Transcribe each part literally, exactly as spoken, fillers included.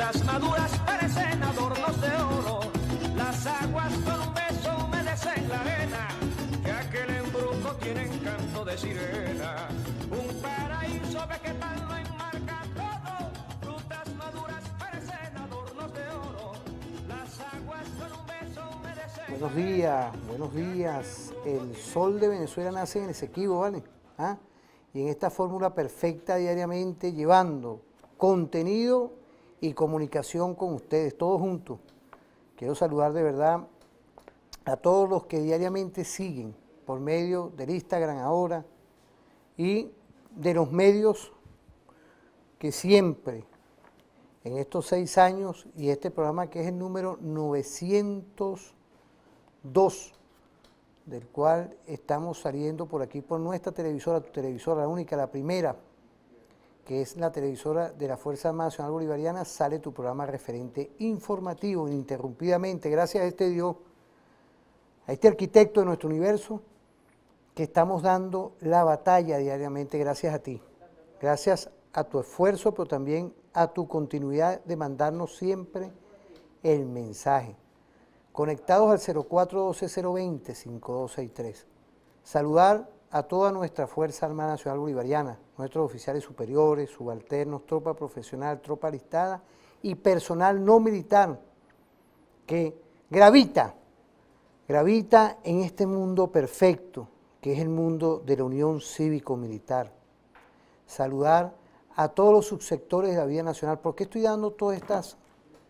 frutas maduras parecen adornos de oro, las aguas con un beso humedecen la arena, que aquel embrujo tiene encanto de sirena, un paraíso vegetal lo enmarca todo, frutas maduras parecen adornos de oro, las aguas con un beso humedecen. Buenos días, buenos días. El sol de Venezuela nace en el Esequibo, ¿vale? ¿Ah? Y en esta fórmula perfecta diariamente llevando contenido y comunicación con ustedes, todos juntos. Quiero saludar de verdad a todos los que diariamente siguen por medio del Instagram ahora y de los medios que siempre en estos seis años y este programa que es el número novecientos dos, del cual estamos saliendo por aquí por nuestra televisora, tu televisora, la única, la primera, que es la televisora de la Fuerza Armada Nacional Bolivariana, sale tu programa referente informativo ininterrumpidamente, gracias a este Dios, a este arquitecto de nuestro universo, que estamos dando la batalla diariamente, gracias a ti, gracias a tu esfuerzo, pero también a tu continuidad de mandarnos siempre el mensaje. Conectados al cero cuatro uno dos cero dos cero cinco dos seis tres. Saludar a toda nuestra Fuerza Armada Nacional Bolivariana, nuestros oficiales superiores, subalternos, tropa profesional, tropa alistada y personal no militar que gravita, gravita en este mundo perfecto, que es el mundo de la Unión Cívico-Militar. Saludar a todos los subsectores de la vida nacional. ¿Por qué estoy dando todas estas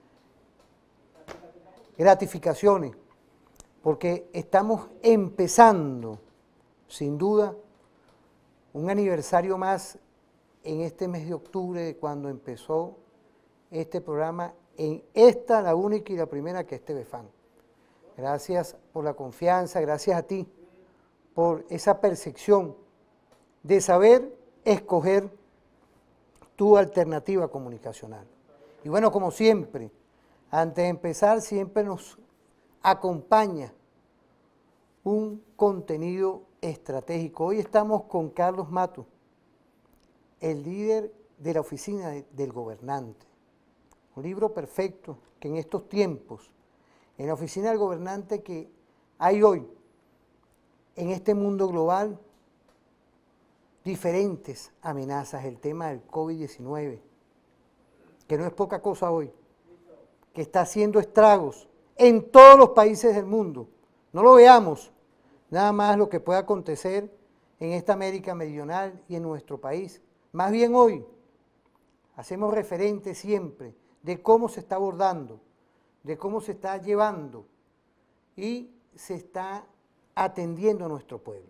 gratificaciones? Porque estamos empezando, sin duda, un aniversario más en este mes de octubre de cuando empezó este programa, en esta, la única y la primera, que es T V Fan. Gracias por la confianza, gracias a ti por esa percepción de saber escoger tu alternativa comunicacional. Y bueno, como siempre, antes de empezar, siempre nos acompaña un contenido estratégico. Hoy estamos con Carlos Mato, el líder de la Oficina del Gobernante. Un libro perfecto que en estos tiempos, en la Oficina del Gobernante que hay hoy, en este mundo global, diferentes amenazas, el tema del COVID diecinueve, que no es poca cosa hoy, que está haciendo estragos en todos los países del mundo. No lo veamos nada más lo que pueda acontecer en esta América Meridional y en nuestro país. Más bien hoy hacemos referente siempre de cómo se está abordando, de cómo se está llevando y se está atendiendo a nuestro pueblo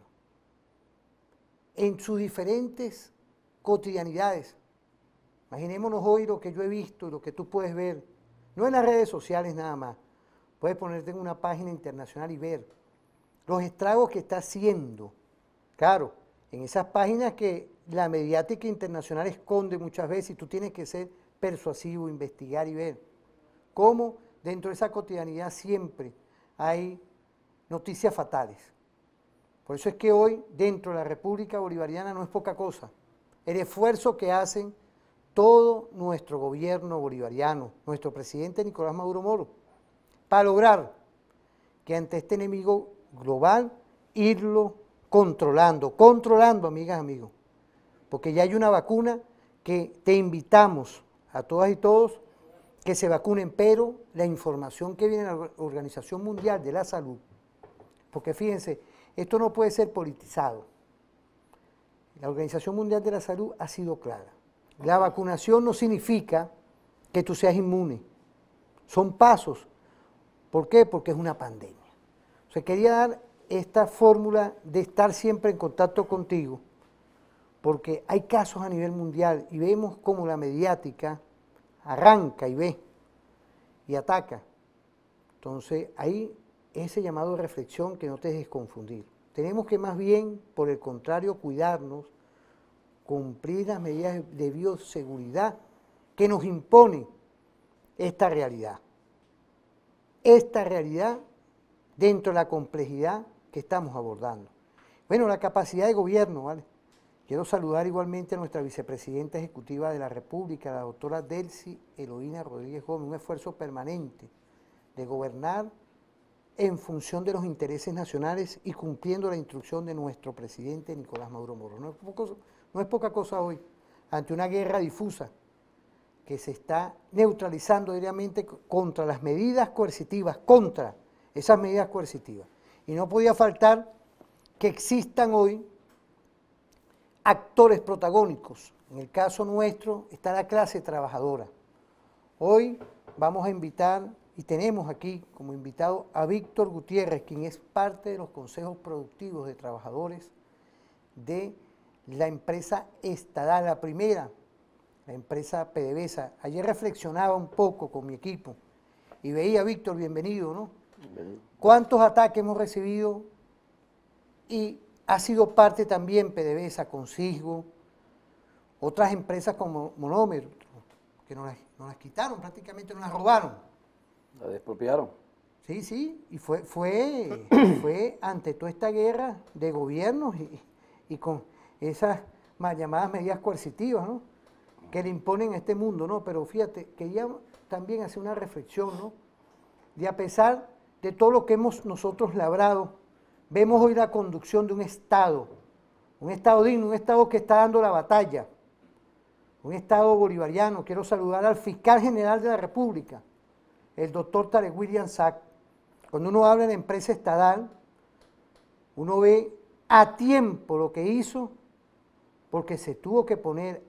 en sus diferentes cotidianidades. Imaginémonos hoy lo que yo he visto, lo que tú puedes ver, no en las redes sociales nada más, puedes ponerte en una página internacional y ver los estragos que está haciendo, claro, en esas páginas que la mediática internacional esconde muchas veces y tú tienes que ser persuasivo, investigar y ver cómo dentro de esa cotidianidad siempre hay noticias fatales. Por eso es que hoy, dentro de la República Bolivariana, no es poca cosa el esfuerzo que hacen todo nuestro gobierno bolivariano, nuestro presidente Nicolás Maduro Moro, para lograr que ante este enemigo global, irlo controlando, controlando, amigas, amigos, porque ya hay una vacuna que te invitamos a todas y todos que se vacunen, pero la información que viene de la Organización Mundial de la Salud, porque fíjense, esto no puede ser politizado. La Organización Mundial de la Salud ha sido clara. La vacunación no significa que tú seas inmune. Son pasos. ¿Por qué? Porque es una pandemia. O sea, quería dar esta fórmula de estar siempre en contacto contigo, porque hay casos a nivel mundial y vemos cómo la mediática arranca y ve y ataca. Entonces, ahí ese llamado de reflexión, que no te dejes confundir. Tenemos que más bien, por el contrario, cuidarnos, cumplir las medidas de bioseguridad que nos impone esta realidad. Esta realidad dentro de la complejidad que estamos abordando. Bueno, la capacidad de gobierno, ¿vale? Quiero saludar igualmente a nuestra vicepresidenta ejecutiva de la República, la doctora Delcy Eloína Rodríguez Gómez, un esfuerzo permanente de gobernar en función de los intereses nacionales y cumpliendo la instrucción de nuestro presidente Nicolás Maduro Moro. No es, poco, no es poca cosa hoy, ante una guerra difusa que se está neutralizando diariamente contra las medidas coercitivas, contra esas medidas coercitivas. Y no podía faltar que existan hoy actores protagónicos. En el caso nuestro está la clase trabajadora. Hoy vamos a invitar, y tenemos aquí como invitado a Víctor Gutiérrez, quien es parte de los consejos productivos de trabajadores de la empresa Estadal, la primera, la empresa PDVSA. Ayer reflexionaba un poco con mi equipo y veía, Víctor, bienvenido, ¿no? Bienvenido. ¿Cuántos ataques hemos recibido? Y ha sido parte también PDVSA, Consigo, otras empresas como Monómero, que nos las, nos las quitaron, prácticamente nos las robaron. La despropiaron. Sí, sí, y fue, fue, fue ante toda esta guerra de gobiernos y, y con esas mal llamadas medidas coercitivas, ¿no?, que le imponen a este mundo, ¿no? Pero fíjate, quería también hacer una reflexión, ¿no?, de a pesar de todo lo que hemos nosotros labrado, vemos hoy la conducción de un Estado, un Estado digno, un Estado que está dando la batalla, un Estado bolivariano. Quiero saludar al fiscal general de la República, el doctor Tarek William Saab. Cuando uno habla de empresa estatal, uno ve a tiempo lo que hizo, porque se tuvo que poner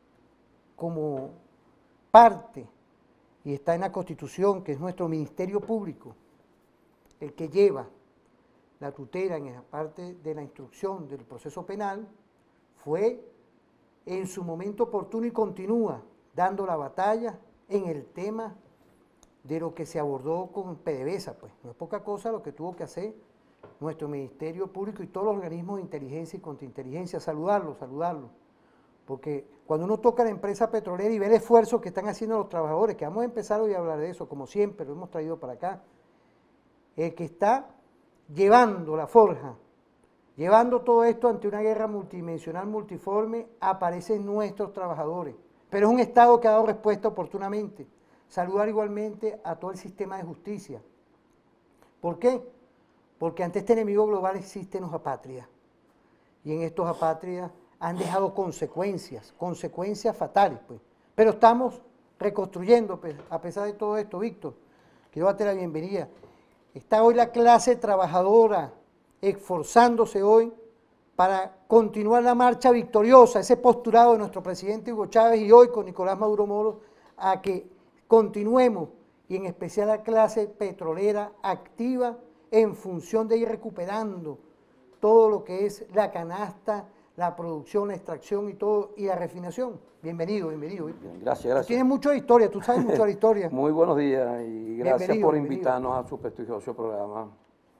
como parte, y está en la Constitución, que es nuestro Ministerio Público, el que lleva la tutela en la parte de la instrucción del proceso penal, fue en su momento oportuno y continúa dando la batalla en el tema de lo que se abordó con PDVSA. Pues no es poca cosa lo que tuvo que hacer nuestro Ministerio Público y todos los organismos de inteligencia y contrainteligencia. Saludarlo, saludarlo, porque cuando uno toca la empresa petrolera y ve el esfuerzo que están haciendo los trabajadores, que vamos a empezar hoy a hablar de eso, como siempre lo hemos traído para acá, el que está llevando la forja, llevando todo esto ante una guerra multidimensional, multiforme, aparecen nuestros trabajadores. Pero es un Estado que ha dado respuesta oportunamente. Saludar igualmente a todo el sistema de justicia. ¿Por qué? Porque ante este enemigo global existen los apátridas. Y en estos apátridas han dejado consecuencias, consecuencias fatales, pues. Pero estamos reconstruyendo, pues, a pesar de todo esto, Víctor. Quiero darte la bienvenida. Está hoy la clase trabajadora esforzándose hoy para continuar la marcha victoriosa, ese postulado de nuestro presidente Hugo Chávez y hoy con Nicolás Maduro Moro, a que continuemos, y en especial la clase petrolera activa en función de ir recuperando todo lo que es la canasta, la producción, la extracción y todo, y la refinación. Bienvenido, bienvenido. Bien, gracias, gracias. Tienes mucho de historia, tú sabes mucho de la historia. Muy buenos días y gracias Bienvenido, por bienvenido. invitarnos a su prestigioso programa,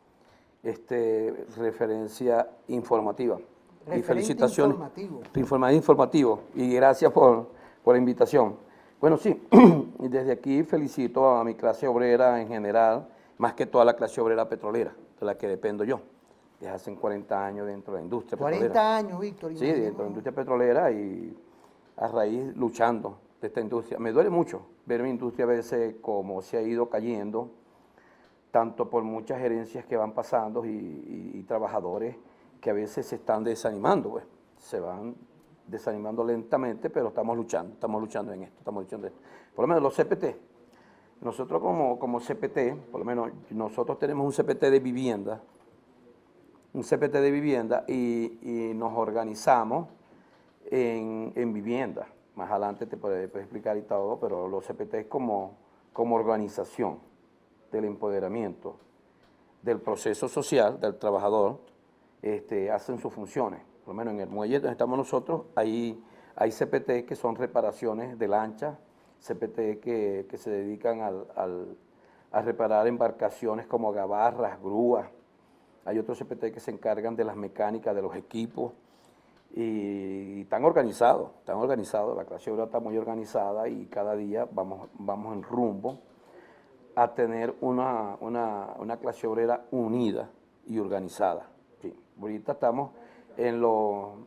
este, referencia informativa. Referente y felicitaciones. informativo. Informa- informativo. Y gracias por, por la invitación. Bueno, sí, desde aquí felicito a mi clase obrera en general, más que toda la clase obrera petrolera, de la que dependo yo, desde hace cuarenta años dentro de la industria cuarenta petrolera. años, Víctor. Sí, dentro de la industria petrolera y a raíz luchando de esta industria. Me duele mucho ver mi industria a veces como se ha ido cayendo, tanto por muchas gerencias que van pasando y, y, y trabajadores que a veces se están desanimando, pues, se van desanimando lentamente, pero estamos luchando, estamos luchando en esto, estamos luchando en esto. Por lo menos los C P T, nosotros como, como C P T, por lo menos nosotros tenemos un C P T de vivienda, un C P T de vivienda y, y nos organizamos en, en vivienda. Más adelante te puedo explicar y todo, pero los C P T es como, como organización del empoderamiento, del proceso social, del trabajador, este, hacen sus funciones. Por lo menos en el muelle donde estamos nosotros, hay, hay C P T que son reparaciones de lanchas, C P T que, que se dedican al, al, a reparar embarcaciones como gabarras, grúas. Hay otros C P T que se encargan de las mecánicas de los equipos y, y están organizados, están organizados, la clase obrera está muy organizada y cada día vamos, vamos en rumbo a tener una, una, una clase obrera unida y organizada. Sí, ahorita estamos en, lo,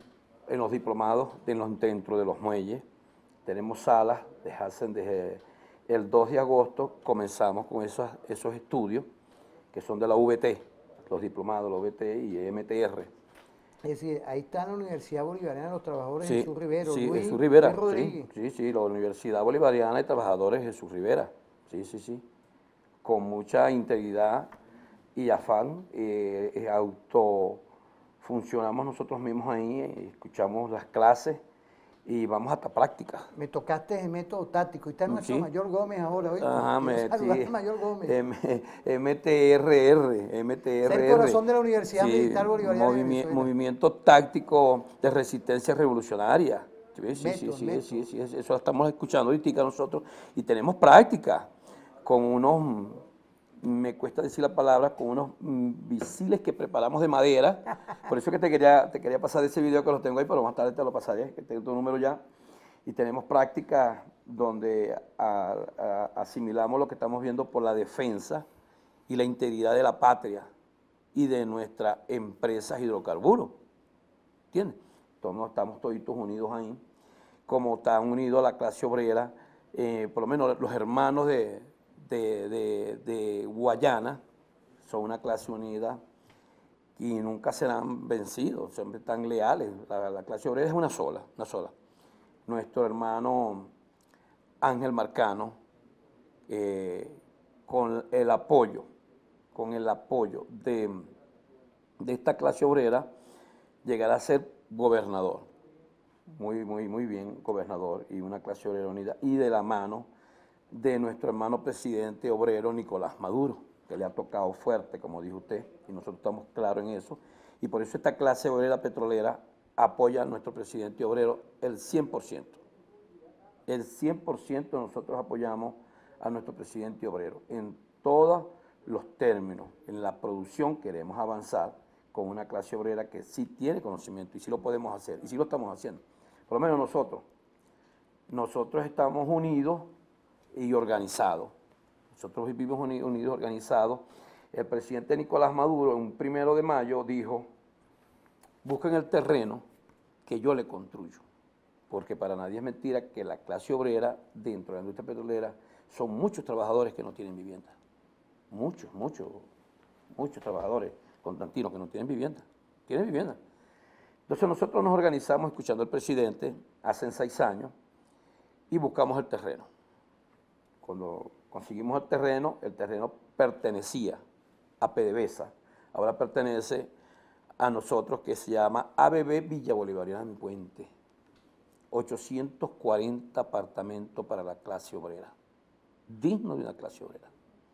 en los diplomados en los, dentro de los muelles. Tenemos salas, desde, desde el dos de agosto comenzamos con esos, esos estudios que son de la U B T, los diplomados, la U B T y M T R. Es decir, ahí está la Universidad Bolivariana de los Trabajadores Sí, Jesús Rivero, sí, Luis, Jesús Rivera, Luis Rodríguez. sí, sí, sí, la Universidad Bolivariana de Trabajadores Jesús Rivera, sí, sí, sí, con mucha integridad y afán, eh, eh, autofuncionamos nosotros mismos ahí, eh, escuchamos las clases y vamos hasta prácticas. Me tocaste el método táctico, y está nuestro Sí. Mayor Gómez ahora, ¿oíste? Ajá, Quiero me, saludar sí, al Mayor Gómez. M T R R, M T R R. Es el corazón de la Universidad Militar Bolivariana de movimi Venezuela. Movimiento táctico de resistencia revolucionaria. Sí, sí, Método, sí, método. sí, sí, sí, eso lo estamos escuchando ahorita nosotros y tenemos práctica con unos, me cuesta decir la palabra, con unos mm, visiles que preparamos de madera. Por eso que te quería, te quería pasar ese video que lo tengo ahí, pero más tarde te lo pasaré, que tengo tu número ya. Y tenemos práctica donde a, a, asimilamos lo que estamos viendo por la defensa y la integridad de la patria y de nuestras empresas hidrocarburos. ¿Entiendes? Entonces estamos toditos unidos ahí, como están unidos la clase obrera, eh, por lo menos los hermanos de, de, de, de Guayana son una clase unida y nunca serán vencidos, siempre están leales. La, la clase obrera es una sola, una sola. Nuestro hermano Ángel Marcano, eh, con el apoyo, con el apoyo de, de esta clase obrera, llegará a ser gobernador, muy, muy, muy bien gobernador, y una clase obrera unida, y de la mano de nuestro hermano presidente obrero Nicolás Maduro, que le ha tocado fuerte, como dijo usted, y nosotros estamos claros en eso, y por eso esta clase obrera petrolera apoya a nuestro presidente obrero el cien por ciento. El cien por ciento nosotros apoyamos a nuestro presidente obrero. En todos los términos, en la producción queremos avanzar con una clase obrera que sí tiene conocimiento y sí lo podemos hacer, y sí lo estamos haciendo. Por lo menos nosotros. Nosotros estamos unidos y organizados. Nosotros vivimos unidos, unidos organizados. El presidente Nicolás Maduro, en un primero de mayo, dijo: busquen el terreno que yo le construyo, porque para nadie es mentira que la clase obrera dentro de la industria petrolera son muchos trabajadores que no tienen vivienda, muchos, muchos, muchos trabajadores constantinos que no tienen vivienda, tienen vivienda. Entonces nosotros nos organizamos escuchando al presidente hace seis años y buscamos el terreno. Cuando conseguimos el terreno, el terreno pertenecía a PDVSA, ahora pertenece a nosotros, que se llama A B B Villa Bolivariana en Puente. ochocientos cuarenta apartamentos para la clase obrera, digno de una clase obrera.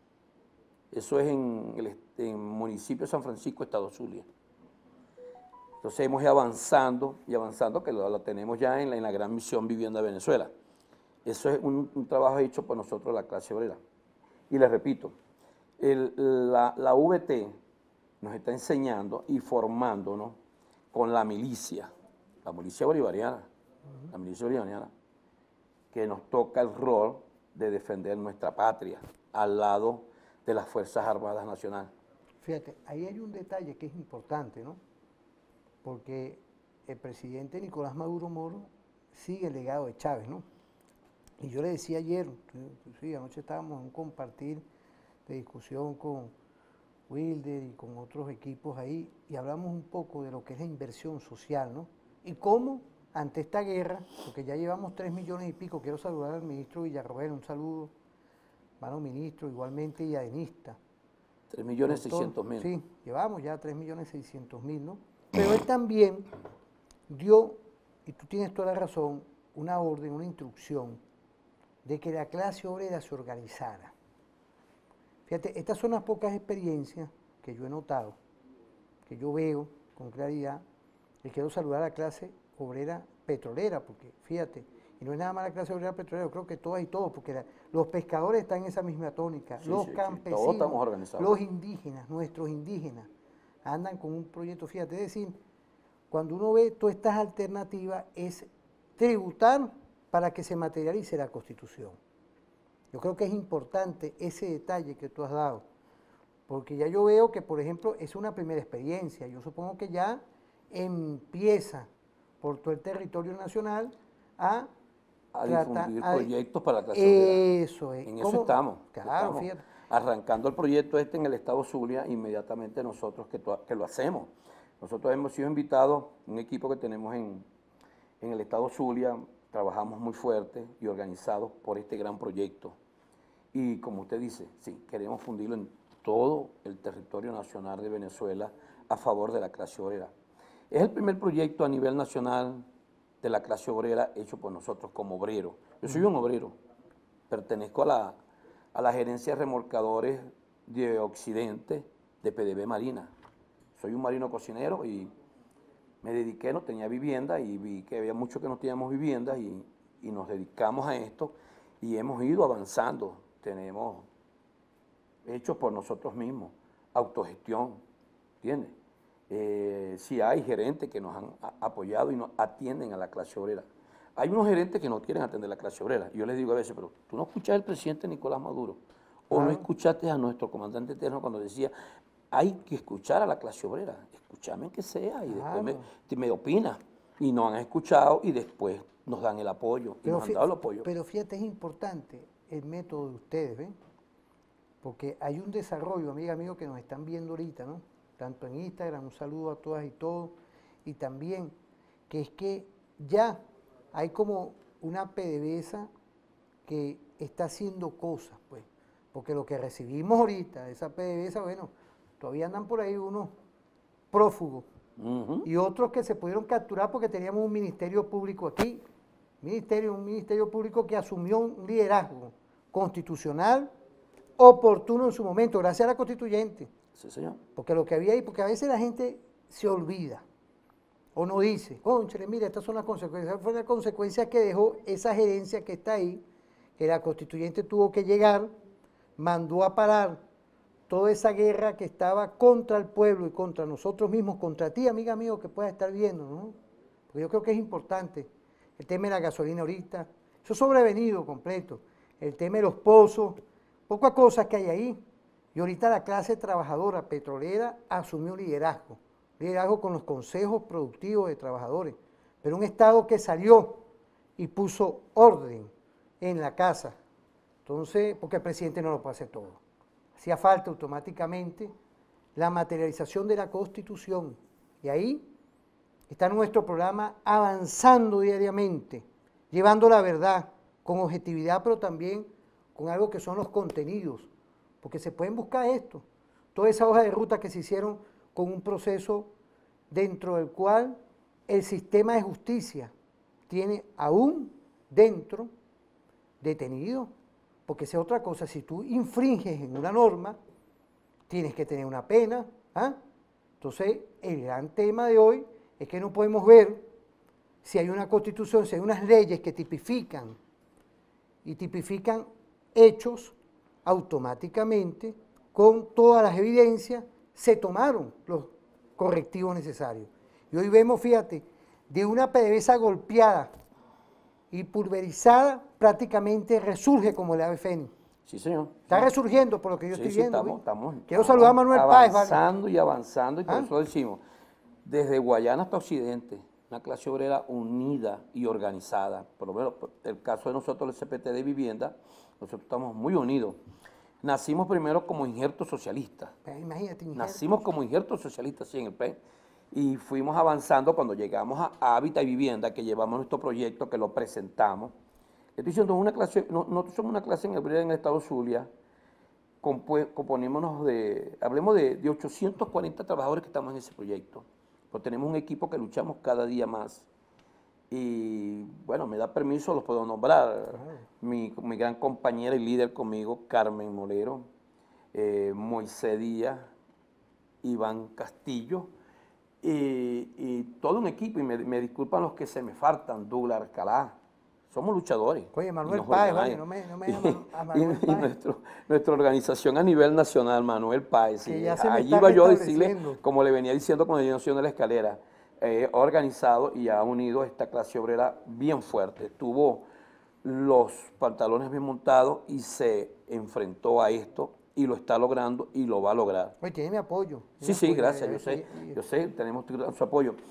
Eso es en el, en el municipio de San Francisco, Estado Zulia. Entonces hemos ido avanzando y avanzando, que lo, lo tenemos ya en la, en la gran misión Vivienda Venezuela. Eso es un, un trabajo hecho por nosotros, la clase obrera. Y les repito, el, la, la U B T nos está enseñando y formándonos con la milicia, la milicia bolivariana, uh-huh. la milicia bolivariana, que nos toca el rol de defender nuestra patria al lado de las Fuerzas Armadas Nacionales. Fíjate, ahí hay un detalle que es importante, ¿no? Porque el presidente Nicolás Maduro Moro sigue el legado de Chávez, ¿no? Y yo le decía ayer, sí, anoche estábamos en un compartir de discusión con Wilder y con otros equipos ahí, y hablamos un poco de lo que es la inversión social, ¿no? Y cómo ante esta guerra, porque ya llevamos tres millones y pico, quiero saludar al ministro Villarroel, un saludo, hermano ministro, igualmente, y a Denista. tres millones seiscientos mil. Sí, llevamos ya tres millones seiscientos mil, ¿no? Pero él también dio, y tú tienes toda la razón, una orden, una instrucción de que la clase obrera se organizara. Fíjate, estas son las pocas experiencias que yo he notado, que yo veo con claridad, y quiero saludar a la clase obrera petrolera, porque fíjate, y no es nada más la clase obrera petrolera, yo creo que todas y todos, porque la, los pescadores están en esa misma tónica, sí, los sí, campesinos, sí, todos estamos organizados. Los indígenas, nuestros indígenas, andan con un proyecto, fíjate, es decir, cuando uno ve todas estas alternativas, es tributar para que se materialice la Constitución. Yo creo que es importante ese detalle que tú has dado, porque ya yo veo que, por ejemplo, es una primera experiencia. Yo supongo que ya empieza por todo el territorio nacional a, a trata- difundir a- proyectos para la clase obrera. Eso es. En ¿Cómo? eso estamos. Claro, estamos fíjate. arrancando el proyecto este en el estado Zulia, inmediatamente nosotros que, to- que lo hacemos. Nosotros hemos sido invitados, un equipo que tenemos en, en el estado Zulia, trabajamos muy fuerte y organizados por este gran proyecto. Y como usted dice, sí, queremos fundirlo en todo el territorio nacional de Venezuela a favor de la clase obrera. Es el primer proyecto a nivel nacional de la clase obrera hecho por nosotros como obreros. Yo soy un obrero, pertenezco a la, a la gerencia de remolcadores de Occidente de P D V Marina. Soy un marino cocinero y me dediqué, no tenía vivienda y vi que había muchos que no teníamos vivienda y, y nos dedicamos a esto y hemos ido avanzando. Tenemos hecho por nosotros mismos, autogestión, ¿entiendes? Eh, sí hay gerentes que nos han a, apoyado y nos atienden a la clase obrera. Hay unos gerentes que no quieren atender a la clase obrera. Yo les digo a veces, pero tú no escuchaste al presidente Nicolás Maduro, o Claro. no escuchaste a nuestro comandante eterno cuando decía, hay que escuchar a la clase obrera, escúchame que sea, y después me, Claro. me opinas. Y no han escuchado y después nos dan el apoyo, y Pero, nos han fí- dado el apoyo. pero fíjate, es importante el método de ustedes, ¿ven? Porque hay un desarrollo, amiga, amigo, que nos están viendo ahorita, ¿no? Tanto en Instagram, un saludo a todas y todos, y también que es que ya hay como una PDVSA que está haciendo cosas, pues, porque lo que recibimos ahorita, esa PDVSA, bueno, todavía andan por ahí unos prófugos, Ujú. y otros que se pudieron capturar porque teníamos un ministerio público aquí, ministerio, un ministerio público que asumió un liderazgo constitucional oportuno en su momento, gracias a la constituyente, Sí, señor. porque lo que había ahí, porque a veces la gente se olvida o no dice, cónchale, mira, estas son las consecuencias, fue la consecuencia que dejó esa gerencia que está ahí, que la constituyente tuvo que llegar, mandó a parar toda esa guerra que estaba contra el pueblo y contra nosotros mismos, contra ti, amiga mío, que puedas estar viendo, ¿no? Porque yo creo que es importante. El tema de la gasolina ahorita, eso es sobrevenido completo. El tema de los pozos, pocas cosas que hay ahí. Y ahorita la clase trabajadora petrolera asumió liderazgo, liderazgo con los consejos productivos de trabajadores. Pero un Estado que salió y puso orden en la casa. Entonces, porque el presidente no lo puede hacer todo. Hacía falta automáticamente la materialización de la Constitución. Y ahí está nuestro programa avanzando diariamente, llevando la verdad con objetividad, pero también con algo que son los contenidos, porque se pueden buscar esto, toda esa hoja de ruta que se hicieron con un proceso dentro del cual el sistema de justicia tiene aún dentro detenido, porque esa es otra cosa, si tú infringes en una norma, tienes que tener una pena, ¿ah? Entonces, el gran tema de hoy es que no podemos ver si hay una constitución, si hay unas leyes que tipifican y tipifican hechos automáticamente, con todas las evidencias, se tomaron los correctivos necesarios. Y hoy vemos, fíjate, de una PDVSA golpeada y pulverizada, prácticamente resurge como el ave fénix. Sí, señor. Está Sí. resurgiendo por lo que yo Sí, estoy sí, viendo. estamos, ¿ves? estamos, Quiero estamos saludar a Manuel Páez, ¿vale? avanzando y avanzando, y por ¿Ah? eso decimos, desde Guayana hasta Occidente, una clase obrera unida y organizada. Por lo menos, por el caso de nosotros, el C P T de vivienda, nosotros estamos muy unidos. Nacimos primero como injertos socialistas. Eh, Imagínate, injerto. Nacimos como injertos socialistas, sí, en el P E, y fuimos avanzando cuando llegamos a Hábitat y Vivienda, que llevamos nuestro proyecto, que lo presentamos. Estoy diciendo, una clase, no- nosotros somos una clase en el, en el estado Zulia, compue- componémonos de, hablemos de, de ochocientos cuarenta trabajadores que estamos en ese proyecto. Pues tenemos un equipo que luchamos cada día más. Y bueno, me da permiso, los puedo nombrar. Mi, mi gran compañera y líder conmigo, Carmen Molero, eh, Moisés Díaz, Iván Castillo, y, y todo un equipo, y me, me disculpan los que se me faltan, Douglas Alcalá. Somos luchadores. Oye, Manuel y nos Páez, vale, organizamos. no me, no me llaman a Y- Manuel y Páez. nuestro, nuestra organización a nivel nacional, Manuel Páez, Que sí, ya se me allí está iba yo a decirle, restableciendo. como le venía diciendo cuando yo nací en la escalera, eh, ha organizado y ha unido esta clase obrera bien fuerte. Tuvo los pantalones bien montados y se enfrentó a esto y lo está logrando y lo va a lograr. Oye, tiene mi apoyo. Sí, mi sí, apoyo, gracias, eh, yo sé, eh, yo sé, tenemos su apoyo.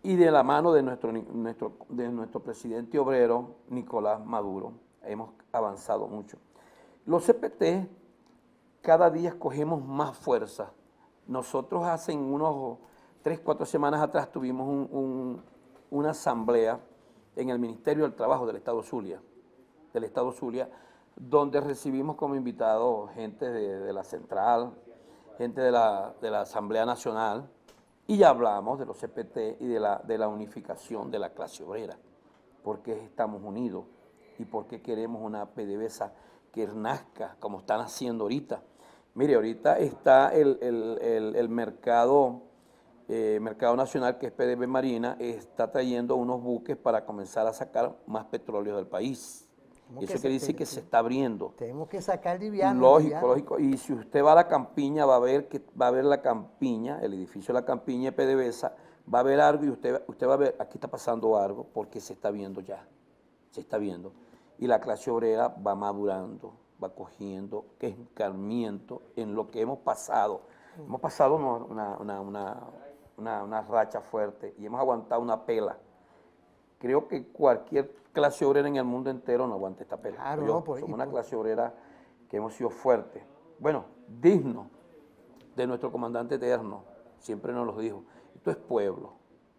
y de la mano de nuestro, nuestro, de nuestro presidente obrero, Nicolás Maduro, hemos avanzado mucho. Los C P T cada día cogemos más fuerza. Nosotros hace unos tres, cuatro semanas atrás tuvimos un, un, una asamblea en el Ministerio del Trabajo del Estado Zulia, del Estado Zulia, donde recibimos como invitados gente de, de la Central, gente de la, de la Asamblea Nacional, y ya hablamos de los C P T y de la, de la unificación de la clase obrera, porque estamos unidos y porque queremos una PDVSA que nazca como están haciendo ahorita. Mire, ahorita está el, el, el, el mercado, eh, mercado nacional, que es P D V Marina, está trayendo unos buques para comenzar a sacar más petróleo del país. Eso quiere decir que se está abriendo. Tenemos que sacar liviano. Lógico, liviano. lógico. Y si usted va a la campiña, va a ver que va a ver la campiña, el edificio de la campiña de PDVSA, va a ver algo y usted, usted va a ver, aquí está pasando algo, porque se está viendo ya, se está viendo. Y la clase obrera va madurando, va cogiendo encarmiento en lo que hemos pasado. Mm. Hemos pasado una, una, una, una, una racha fuerte y hemos aguantado una pela. Creo que cualquier clase obrera en el mundo entero no aguanta esta pela. Claro, Yo, no, por, somos una por... clase obrera que hemos sido fuertes. Bueno, digno de nuestro comandante eterno, siempre nos lo dijo. Esto es pueblo.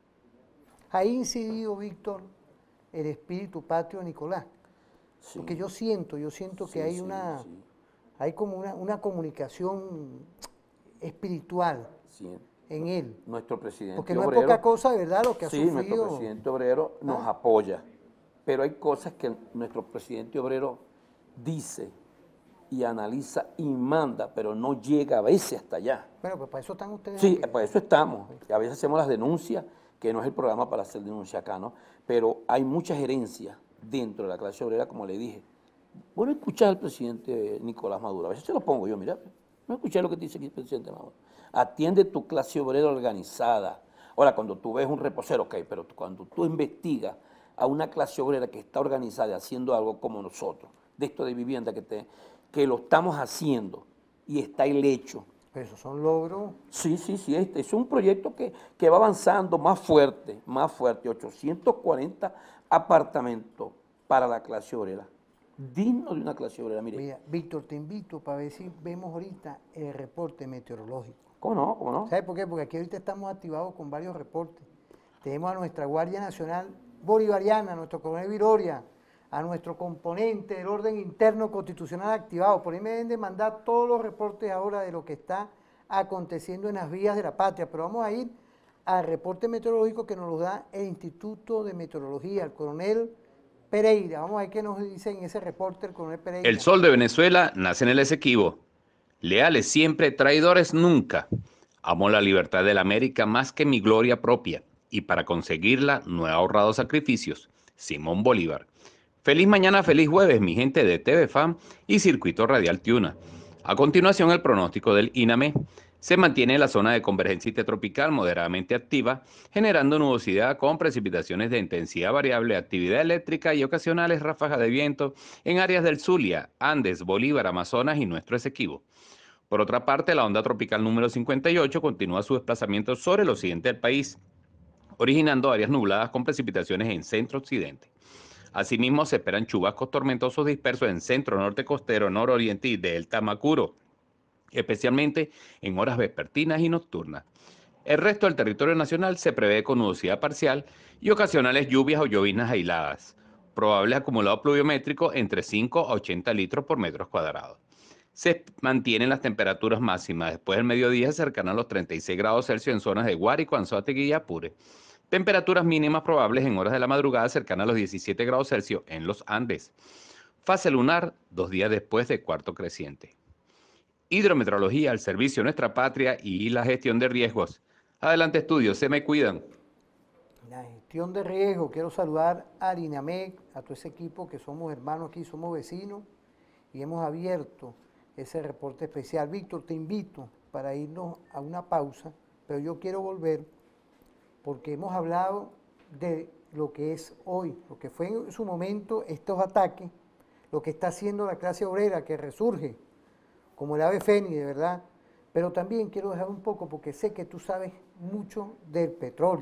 Ha incidido, Víctor, el espíritu patrio de Nicolás. Sí. Porque yo siento, yo siento que sí, hay sí, una, sí. hay como una, una comunicación espiritual sí. en él. Nuestro presidente Porque no obrero, es poca cosa, ¿verdad?, lo que ha sí, sufrido. Nuestro presidente obrero nos ¿Ah? apoya, pero hay cosas que nuestro presidente obrero dice y analiza y manda, pero no llega a veces hasta allá. Bueno, pues para eso están ustedes. Sí, aquí. para eso estamos. Y a veces hacemos las denuncias, que no es el programa para hacer denuncia acá, ¿no? Pero hay mucha gerencia dentro de la clase obrera, como le dije. Bueno, escuchar al presidente Nicolás Maduro. A veces se lo pongo yo, mira, no escuchar lo que dice aquí el presidente Maduro. Atiende tu clase obrera organizada. Ahora, cuando tú ves un reposero, ok, pero tú, cuando tú investigas a una clase obrera que está organizada haciendo algo como nosotros, de esto de vivienda que, te, que lo estamos haciendo y está el hecho. Pero esos son logros. Sí, sí, sí, este es un proyecto que, que va avanzando más fuerte, más fuerte, ochocientos cuarenta apartamentos para la clase obrera, digno de una clase obrera, mire. Mira, Víctor, te invito para ver si vemos ahorita el reporte meteorológico. ¿Cómo no? ¿Cómo no? ¿Sabes por qué? Porque aquí ahorita estamos activados con varios reportes. Tenemos a nuestra Guardia Nacional Bolivariana, a nuestro coronel Viroria, a nuestro componente del orden interno constitucional activado. Por ahí me deben de mandar todos los reportes ahora de lo que está aconteciendo en las vías de la patria, pero vamos a ir al reporte meteorológico que nos lo da el Instituto de Meteorología, el coronel Pereira. Vamos a ver qué nos dice en ese reporte el coronel Pereira. El sol de Venezuela nace en el Esequibo. Leales siempre, traidores nunca. Amo la libertad de la América más que mi gloria propia, y para conseguirla no he ahorrado sacrificios. Simón Bolívar. Feliz mañana, feliz jueves, mi gente de T V Fan y Circuito Radial Tiuna. A continuación, el pronóstico del INAME. Se mantiene en la zona de convergencia intertropical moderadamente activa, generando nubosidad con precipitaciones de intensidad variable, actividad eléctrica y ocasionales ráfagas de viento en áreas del Zulia, Andes, Bolívar, Amazonas y nuestro Esequibo. Por otra parte, la onda tropical número cincuenta y ocho continúa su desplazamiento sobre el occidente del país, originando áreas nubladas con precipitaciones en centro-occidente. Asimismo, se esperan chubascos tormentosos dispersos en centro, norte costero, nororiente y delta Macuro, especialmente en horas vespertinas y nocturnas. El resto del territorio nacional se prevé con nubosidad parcial y ocasionales lluvias o lloviznas aisladas, probable acumulado pluviométrico entre cinco a ochenta litros por metros cuadrados. Se mantienen las temperaturas máximas después del mediodía cercanas a los treinta y seis grados Celsius en zonas de Guárico, Anzoátegui y Apure. Temperaturas mínimas probables en horas de la madrugada cercanas a los diecisiete grados Celsius en los Andes. Fase lunar dos días después de cuarto creciente. Hidrometeorología al servicio de nuestra patria y la gestión de riesgos. Adelante, estudios, se me cuidan. La gestión de riesgo, quiero saludar a INAMEC, a todo ese equipo que somos hermanos aquí, somos vecinos y hemos abierto ese reporte especial. Víctor, te invito para irnos a una pausa, pero yo quiero volver porque hemos hablado de lo que es hoy, lo que fue en su momento estos ataques, lo que está haciendo la clase obrera que resurge, como el ave fénix, de verdad, pero también quiero dejar un poco, porque sé que tú sabes mucho del petróleo,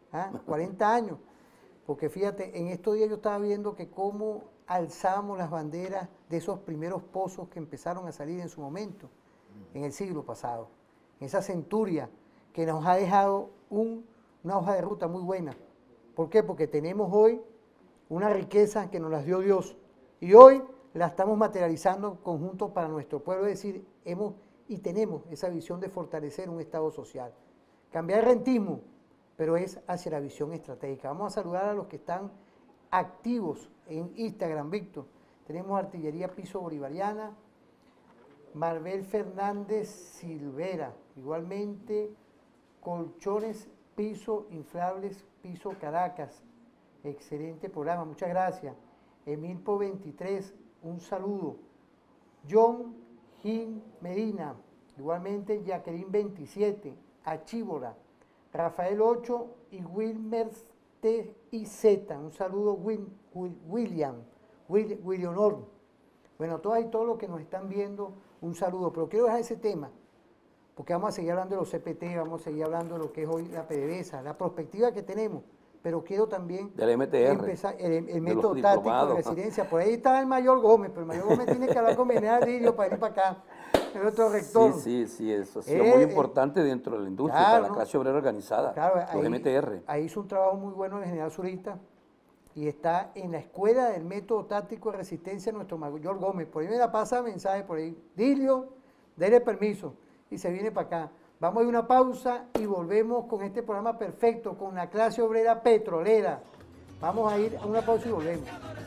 ¿ah? cuarenta años. Porque fíjate, en estos días yo estaba viendo que cómo alzábamos las banderas de esos primeros pozos que empezaron a salir en su momento, en el siglo pasado. En esa centuria que nos ha dejado un, una hoja de ruta muy buena. ¿Por qué? Porque tenemos hoy una riqueza que nos las dio Dios. Y hoy la estamos materializando conjunto para nuestro pueblo, es decir, hemos y tenemos esa visión de fortalecer un Estado social. Cambiar el rentismo, pero es hacia la visión estratégica. Vamos a saludar a los que están activos en Instagram, Víctor. Tenemos Artillería Piso Bolivariana, Marbel Fernández Silvera, igualmente Colchones Piso Inflables Piso Caracas. Excelente programa, muchas gracias. Emilpo veintitrés, un saludo. John Gin Medina, igualmente Jacqueline veintisiete, Achíbora, Rafael ocho y Wilmer T I Z, un saludo Will, Will, William, Will, William Honor. Bueno, todas y todos los que nos están viendo, un saludo, pero quiero dejar ese tema, porque vamos a seguir hablando de los C P T, vamos a seguir hablando de lo que es hoy la PDVSA, la perspectiva que tenemos. Pero quiero también del M T R, empezar el, el método táctico de residencia. Por ahí está el mayor Gómez, pero el mayor Gómez tiene que hablar con General Dirio para ir para acá, el otro rector. Sí, sí, sí, eso ha sido eh, muy importante dentro de la industria, claro, para la clase obrera organizada, claro, los ahí, M T R. Ahí hizo un trabajo muy bueno el General Zurita y está en la escuela del método táctico de resistencia nuestro mayor Gómez. Por ahí me la pasa mensaje por ahí, Dirio, dele permiso y se viene para acá. Vamos a ir a una pausa y volvemos con este programa perfecto, con la clase obrera petrolera. Vamos a ir a una pausa y volvemos.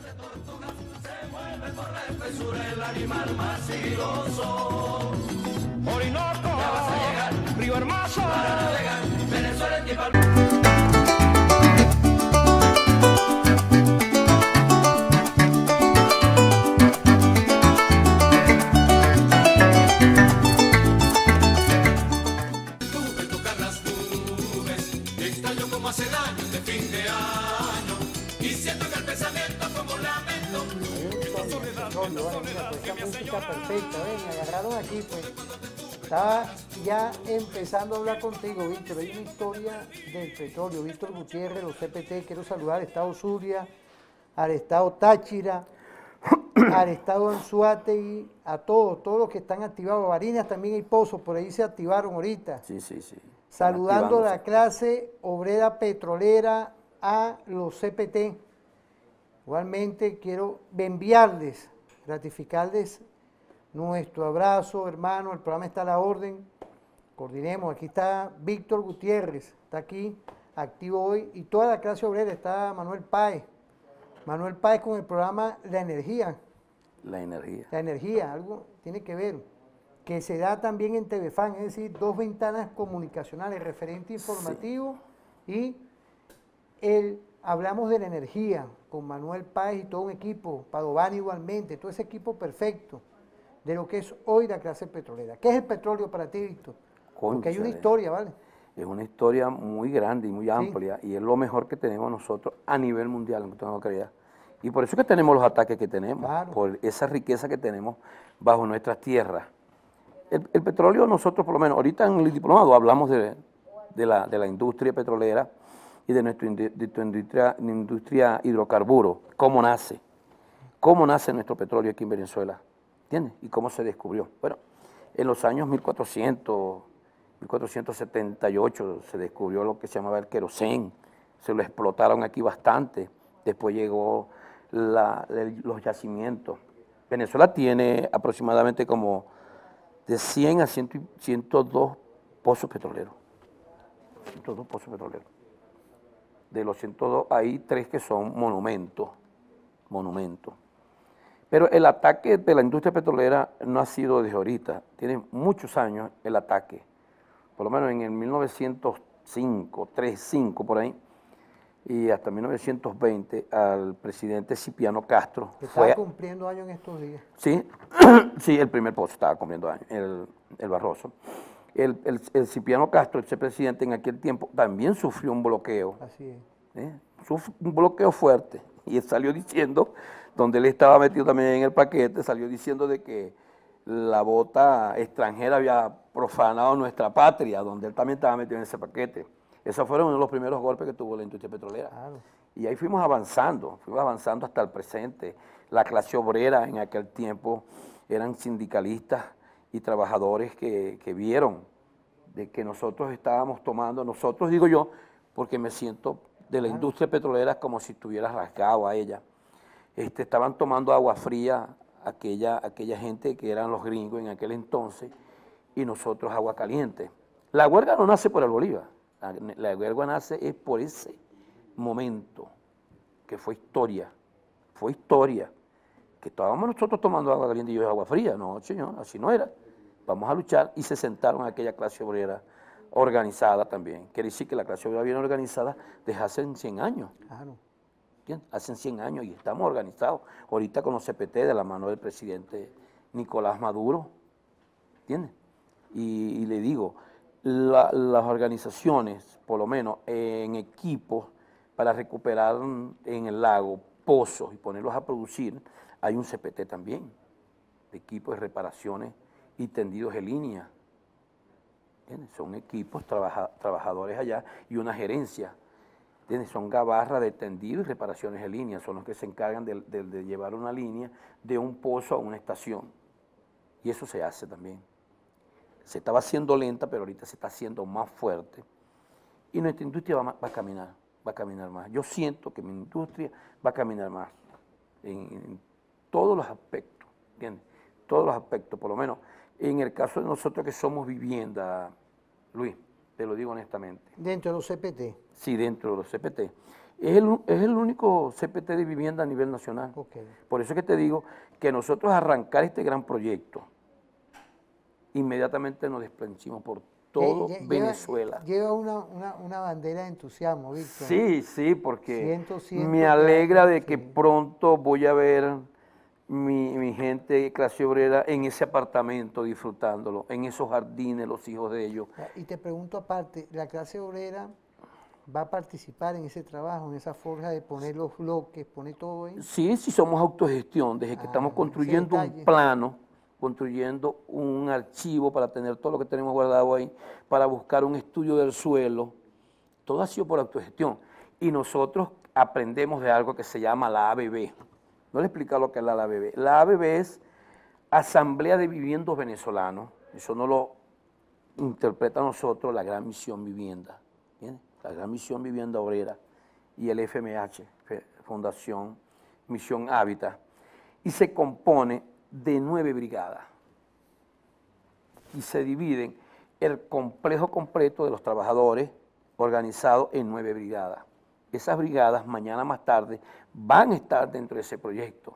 Orinoco, Río Hermoso, Venezuela. Esa música perfecta, ven, me agarraron aquí, pues. Estaba ya empezando a hablar contigo, Víctor. Hay una historia del petróleo. Víctor Gutiérrez, los C P T, quiero saludar al Estado Zulia, al Estado Táchira, al Estado Anzoátegui, a todos, todos los que están activados. Barinas también hay pozos, por ahí se activaron ahorita. Sí, sí, sí. Saludando a la clase obrera petrolera, a los C P T. Igualmente quiero enviarles, ratificarles nuestro abrazo, hermano. El programa está a la orden. Coordinemos. Aquí está Víctor Gutiérrez, está aquí, activo hoy. Y toda la clase obrera. Está Manuel Páez. Manuel Páez con el programa La Energía. La energía. La energía, algo tiene que ver. Que se da también en Telefan, es decir, dos ventanas comunicacionales, referente informativo sí. y el hablamos de la energía con Manuel Páez y todo un equipo, Padovani igualmente, todo ese equipo perfecto de lo que es hoy la clase petrolera. ¿Qué es el petróleo para ti, Víctor? Porque hay una historia, ¿vale? Es una historia muy grande y muy amplia sí. y es lo mejor que tenemos nosotros a nivel mundial, aunque tengo que creer. Y por eso es que tenemos los ataques que tenemos, claro. por esa riqueza que tenemos bajo nuestras tierras. El, el petróleo nosotros, por lo menos, ahorita en el diplomado hablamos de, de, la, de la industria petrolera y de nuestra industria, industria hidrocarburo, cómo nace, cómo nace nuestro petróleo aquí en Venezuela, ¿entiendes? Y cómo se descubrió. Bueno, en los años mil cuatrocientos, mil cuatrocientos setenta y ocho se descubrió lo que se llamaba el querosén, se lo explotaron aquí bastante, después llegó la, los yacimientos. Venezuela tiene aproximadamente como de cien a ciento dos pozos petroleros, ciento dos pozos petroleros. De los ciento dos hay tres que son monumentos, monumentos. Pero el ataque de la industria petrolera no ha sido desde ahorita, tiene muchos años el ataque. Por lo menos en el mil novecientos cinco, tres, cinco por ahí, y hasta mil novecientos veinte al presidente Cipriano Castro. Que estaba fue, cumpliendo años en estos días. Sí, sí, el primer pozo estaba cumpliendo años, el, el Barroso. El, el, el Cipriano Castro, ese presidente en aquel tiempo, también sufrió un bloqueo. Así es. ¿eh? Sufrió un bloqueo fuerte. Y él salió diciendo, donde él estaba metido también en el paquete, salió diciendo de que la bota extranjera había profanado nuestra patria, donde él también estaba metido en ese paquete. Esos fueron uno de los primeros golpes que tuvo la industria petrolera. Claro. Y ahí fuimos avanzando, fuimos avanzando hasta el presente. La clase obrera en aquel tiempo eran sindicalistas y trabajadores que, que vieron de que nosotros estábamos tomando, nosotros digo yo, porque me siento de la industria petrolera como si estuviera rasgado a ella. Este, estaban tomando agua fría aquella, aquella gente que eran los gringos en aquel entonces y nosotros agua caliente. La huelga no nace por el Bolívar, la, la huelga nace es por ese momento que fue historia, fue historia, que estábamos nosotros tomando agua caliente y yo agua fría. No, señor, así no era. Vamos a luchar y se sentaron aquella clase obrera organizada también. Quiere decir que la clase obrera viene organizada desde hace cien años. Claro. ¿Entiendes? Hace cien años y estamos organizados. Ahorita con los C P T de la mano del presidente Nicolás Maduro. ¿Entiendes? Y, y le digo, la, las organizaciones, por lo menos en equipos, para recuperar en el lago pozos y ponerlos a producir, hay un C P T también, equipos de reparaciones y tendidos de línea. ¿Entiendes? Son equipos, trabaja, trabajadores allá y una gerencia. ¿Entiendes? Son gabarras de tendido y reparaciones de línea, son los que se encargan de, de, de llevar una línea de un pozo a una estación. Y eso se hace también. Se estaba haciendo lenta, pero ahorita se está haciendo más fuerte. Y nuestra industria va, va a caminar, va a caminar más. Yo siento que mi industria va a caminar más en, en todos los aspectos, ¿entiendes? Todos los aspectos, por lo menos en el caso de nosotros que somos vivienda, Luis, te lo digo honestamente. Dentro de los C P T. Sí, dentro de los C P T. Es el, es el único C P T de vivienda a nivel nacional. Okay. Por eso es que te digo que nosotros arrancar este gran proyecto, inmediatamente nos desprendimos por todo Lle- lle- Venezuela. Lleva, lleva una, una, una bandera de entusiasmo, Víctor. Sí, sí, porque Siento, siento me que- alegra de que sí. pronto voy a ver mi, mi gente clase obrera en ese apartamento disfrutándolo, en esos jardines, los hijos de ellos. Y te pregunto aparte, ¿la clase obrera va a participar en ese trabajo, en esa forja de poner los bloques, poner todo ahí? Sí, sí somos autogestión, desde que Ah, estamos ese construyendo un detalle. plano, construyendo un archivo para tener todo lo que tenemos guardado ahí, para buscar un estudio del suelo, todo ha sido por autogestión. Y nosotros aprendemos de algo que se llama la A B B. No le he explicado lo que es la A B B. La A B B es Asamblea de Viviendos Venezolanos, eso no lo interpreta a nosotros la Gran Misión Vivienda, ¿entiendes? La Gran Misión Vivienda Obrera y el F M H, Fundación Misión Hábitat, y se compone de nueve brigadas y se dividen el complejo completo de los trabajadores organizados en nueve brigadas. Esas brigadas mañana más tarde van a estar dentro de ese proyecto,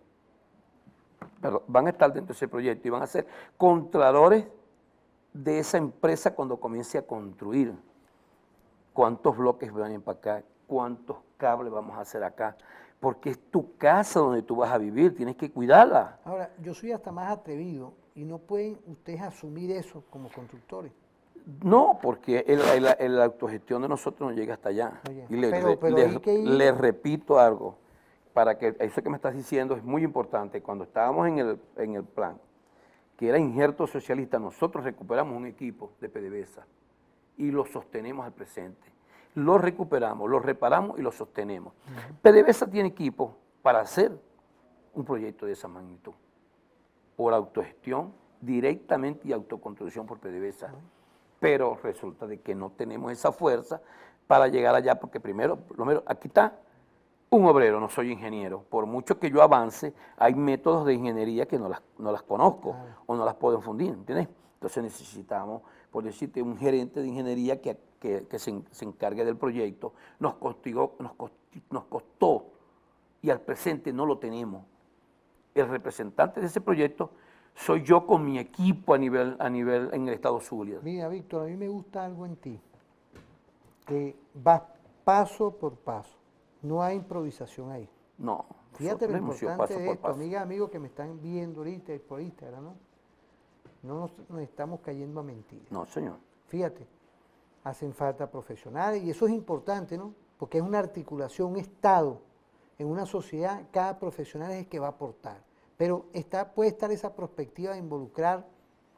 Perdón, van a estar dentro de ese proyecto y van a ser contralores de esa empresa cuando comience a construir. ¿Cuántos bloques van para acá? ¿Cuántos cables vamos a hacer acá? Porque es tu casa donde tú vas a vivir, tienes que cuidarla. Ahora, yo soy hasta más atrevido y no pueden ustedes asumir eso como constructores. No, porque el, el, el- la autogestión de nosotros no llega hasta allá. Oye, y le, pero- re- pero le- hay que ir- le repito algo, para que eso que me estás diciendo es muy importante. Cuando estábamos en el, en el plan, que era injerto socialista, nosotros recuperamos un equipo de PDVSA y lo sostenemos al presente. Lo recuperamos, lo reparamos y lo sostenemos. Uh-huh. PDVSA tiene equipo para hacer un proyecto de esa magnitud, por autogestión directamente y autoconstrucción por PDVSA. Uh-huh. Pero resulta de que no tenemos esa fuerza para llegar allá, porque primero, primero, aquí está un obrero, no soy ingeniero. Por mucho que yo avance, hay métodos de ingeniería que no las, no las conozco uh-huh. o no las puedo fundir, ¿entiendes? Entonces necesitamos, por decirte, un gerente de ingeniería que, que, que se, se encargue del proyecto. Nos costó, nos, costó, nos costó y al presente no lo tenemos. El representante de ese proyecto soy yo con mi equipo a nivel, a nivel en el estado Zulia. Mira, Víctor, a mí me gusta algo en ti, que vas paso por paso, no hay improvisación ahí. No. Fíjate lo emoción, importante paso de por esto, paso. amigas, amigos que me están viendo ahorita por Instagram, ¿no? No nos, nos estamos cayendo a mentiras. No, señor. Fíjate, hacen falta profesionales y eso es importante, ¿no? Porque es una articulación, un Estado, en una sociedad, cada profesional es el que va a aportar. Pero está, puede estar esa perspectiva de involucrar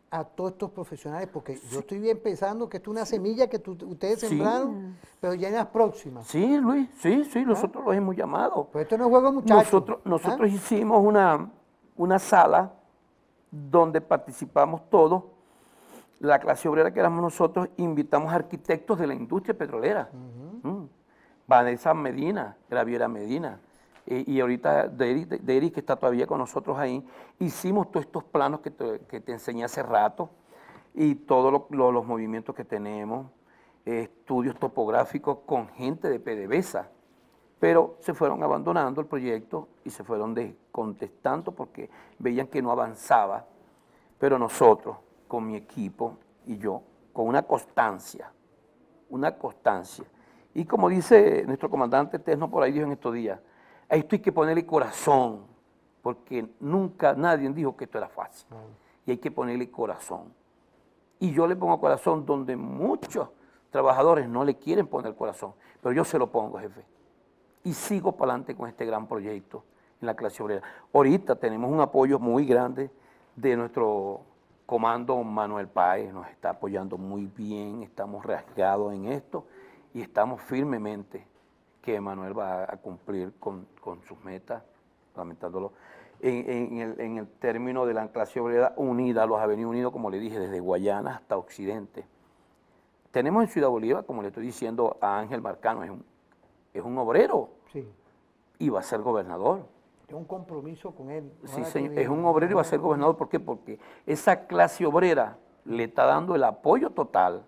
a todos estos profesionales? Porque sí. yo estoy bien pensando que esto es una semilla que tú, ustedes sembraron, sí. pero ya en las próximas. Sí, Luis, sí, sí, nosotros ¿Ah? los hemos llamado. Pues esto no es juego, muchachos. Nosotros, nosotros ¿Ah? hicimos una, una sala donde participamos todos, la clase obrera que éramos nosotros, invitamos arquitectos de la industria petrolera. Uh-huh. mm. Vanessa Medina, Graviera Medina, eh, y ahorita Deris, Deris, que está todavía con nosotros ahí, hicimos todos estos planos que te, que te enseñé hace rato, y todos lo, lo, los movimientos que tenemos, eh, estudios topográficos con gente de PDVSA, pero se fueron abandonando el proyecto y se fueron descontestando porque veían que no avanzaba, pero nosotros, con mi equipo y yo, con una constancia, una constancia, y como dice nuestro comandante Tesno por ahí dijo en estos días, a esto hay que ponerle corazón, porque nunca nadie dijo que esto era fácil, uh-huh. y hay que ponerle corazón. Y yo le pongo corazón donde muchos trabajadores no le quieren poner corazón, pero yo se lo pongo, jefe. Y sigo para adelante con este gran proyecto en la clase obrera. Ahorita tenemos un apoyo muy grande de nuestro comando Manuel Páez, nos está apoyando muy bien, estamos rasgados en esto y estamos firmemente que Manuel va a cumplir con, con sus metas, lamentándolo, en, en, el, en el término de la clase obrera unida, los Avenidos Unidos, como le dije, desde Guayana hasta Occidente. Tenemos en Ciudad Bolívar, como le estoy diciendo a Ángel Marcano, es un, es un obrero sí. y va a ser gobernador. Es un compromiso con él. Sí, señor, es un obrero y va a ser gobernador. ¿Por qué? Porque esa clase obrera le está dando el apoyo total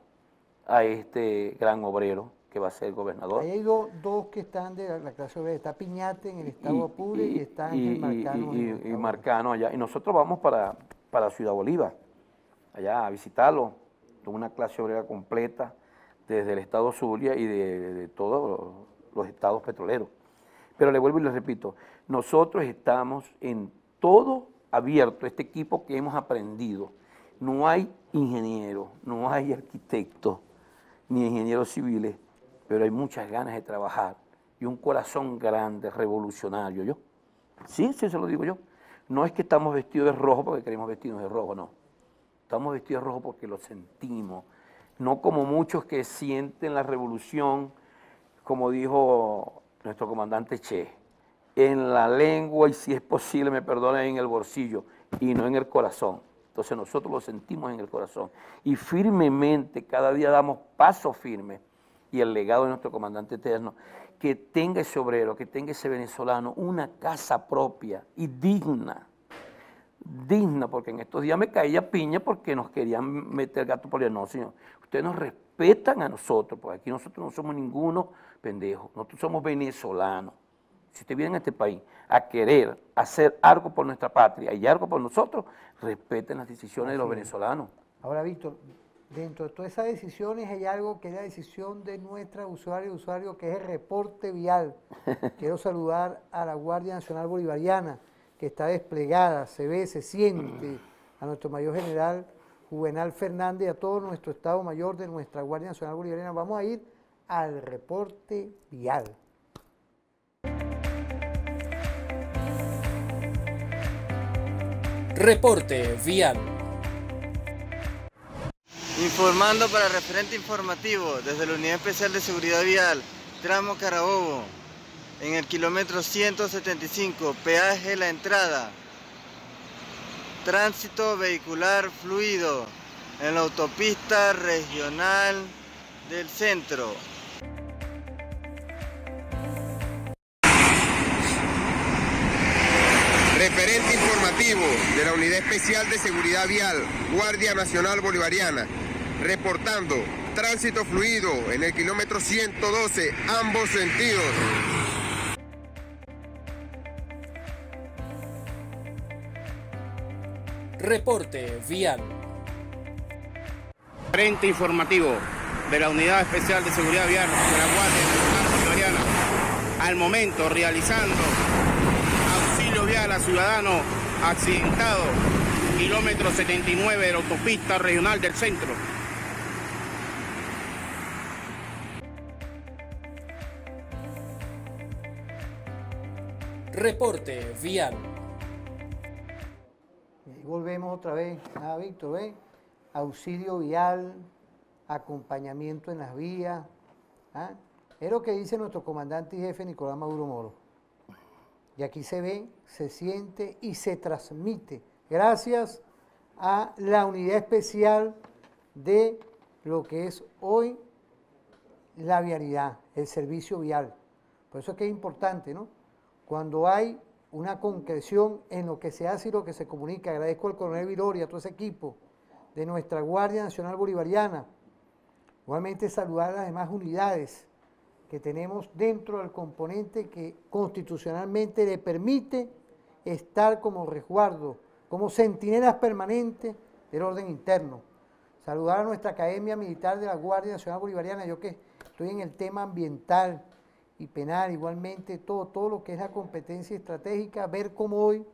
a este gran obrero que va a ser gobernador. Ahí hay do, dos que están de la clase obrera. Está Piñate en el estado Apure y, y está Ángel Marcano. Y, y, y Marcano allá. Y nosotros vamos para, para Ciudad Bolívar, allá a visitarlo. Una clase obrera completa desde el estado Zulia y de, de, de todos los, los estados petroleros. Pero le vuelvo y le repito, nosotros estamos en todo abierto, este equipo que hemos aprendido. No hay ingenieros, no hay arquitectos, ni ingenieros civiles, pero hay muchas ganas de trabajar y un corazón grande, revolucionario. ¿Yo? Sí, sí, se lo digo yo. No es que estamos vestidos de rojo porque queremos vestirnos de rojo, no. Estamos vestidos de rojo porque lo sentimos. No como muchos que sienten la revolución, como dijo nuestro comandante Che, en la lengua y si es posible, me perdonen, en el bolsillo y no en el corazón. Entonces nosotros lo sentimos en el corazón y firmemente cada día damos paso firme y el legado de nuestro comandante eterno, que tenga ese obrero, que tenga ese venezolano una casa propia y digna, digna, porque en estos días me caía piña porque nos querían meter gato por el no, señor. Ustedes nos respetan a nosotros, porque aquí nosotros no somos ninguno pendejos, nosotros somos venezolanos. Si ustedes vienen a este país a querer hacer algo por nuestra patria y algo por nosotros, respeten las decisiones Así de los es. venezolanos. Ahora, Víctor, dentro de todas esas decisiones hay algo que es la decisión de nuestra usuaria y usuario, que es el reporte vial. Quiero saludar a la Guardia Nacional Bolivariana, que está desplegada, se ve, se siente, a nuestro mayor general Juvenal Fernández y a todo nuestro Estado Mayor de nuestra Guardia Nacional Bolivariana. Vamos a ir al reporte vial. Reporte vial. Informando para el referente informativo desde la Unidad Especial de Seguridad Vial, tramo Carabobo, en el kilómetro ciento setenta y cinco, peaje La Entrada. Tránsito vehicular fluido en la autopista regional del centro. Referente informativo de la Unidad Especial de Seguridad Vial, Guardia Nacional Bolivariana, reportando tránsito fluido en el kilómetro ciento doce, ambos sentidos. Reporte vial. Referente informativo de la Unidad Especial de Seguridad Vial de la Guardia Nacional Bolivariana, al momento realizando auxilio vial a ciudadano accidentado, kilómetro setenta y nueve de la autopista regional del centro. Reporte vial. Y volvemos otra vez. Ah, Víctor, ¿ves? auxilio vial, acompañamiento en las vías. ¿Ah? Es lo que dice nuestro comandante y jefe Nicolás Maduro Moro. Y aquí se ve, se siente y se transmite gracias a la unidad especial de lo que es hoy la vialidad, el servicio vial. Por eso es que es importante, ¿no? Cuando hay una concreción en lo que se hace y lo que se comunica. Agradezco al coronel Viloria, a todo ese equipo de nuestra Guardia Nacional Bolivariana. Igualmente saludar a las demás unidades que tenemos dentro del componente que constitucionalmente le permite estar como resguardo, como centinelas permanentes del orden interno. Saludar a nuestra Academia Militar de la Guardia Nacional Bolivariana, yo que estoy en el tema ambiental y penal, igualmente todo, todo lo que es la competencia estratégica, ver cómo hoy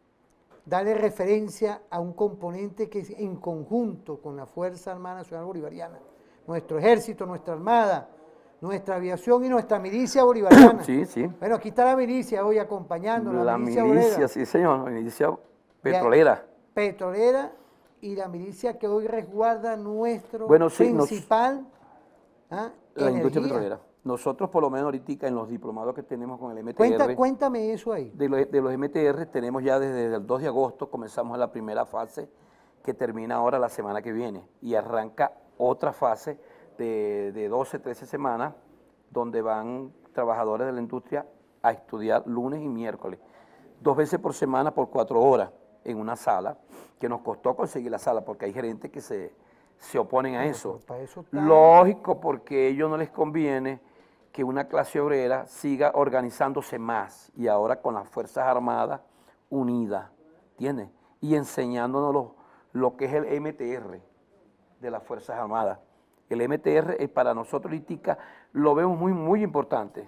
darle referencia a un componente que es en conjunto con la Fuerza Armada Nacional Bolivariana, nuestro ejército, nuestra armada, nuestra aviación y nuestra milicia bolivariana. Sí, sí. Bueno, aquí está la milicia hoy acompañando, la, La milicia milicia, obrera. sí señor, la milicia petrolera. Petrolera y la milicia que hoy resguarda nuestro Bueno, sí, nos- principal ¿ah? La industria energía. petrolera. Nosotros, por lo menos ahorita, en los diplomados que tenemos con el M T Cuenta, R, cuéntame eso ahí. de, los, de los M T R, tenemos ya desde el dos de agosto, comenzamos la primera fase que termina ahora la semana que viene y arranca otra fase de, de doce, trece semanas, donde van trabajadores de la industria a estudiar lunes y miércoles, dos veces por semana por cuatro horas en una sala, que nos costó conseguir la sala porque hay gerentes que se, se oponen a Bueno, eso. pero para eso está- Lógico, porque a ellos no les conviene que una clase obrera siga organizándose más y ahora con las Fuerzas Armadas unidas, ¿entiendes? Y enseñándonos lo, lo que es el M T R de las Fuerzas Armadas. El M T R es para nosotros, ahorita, lo vemos muy, muy importante.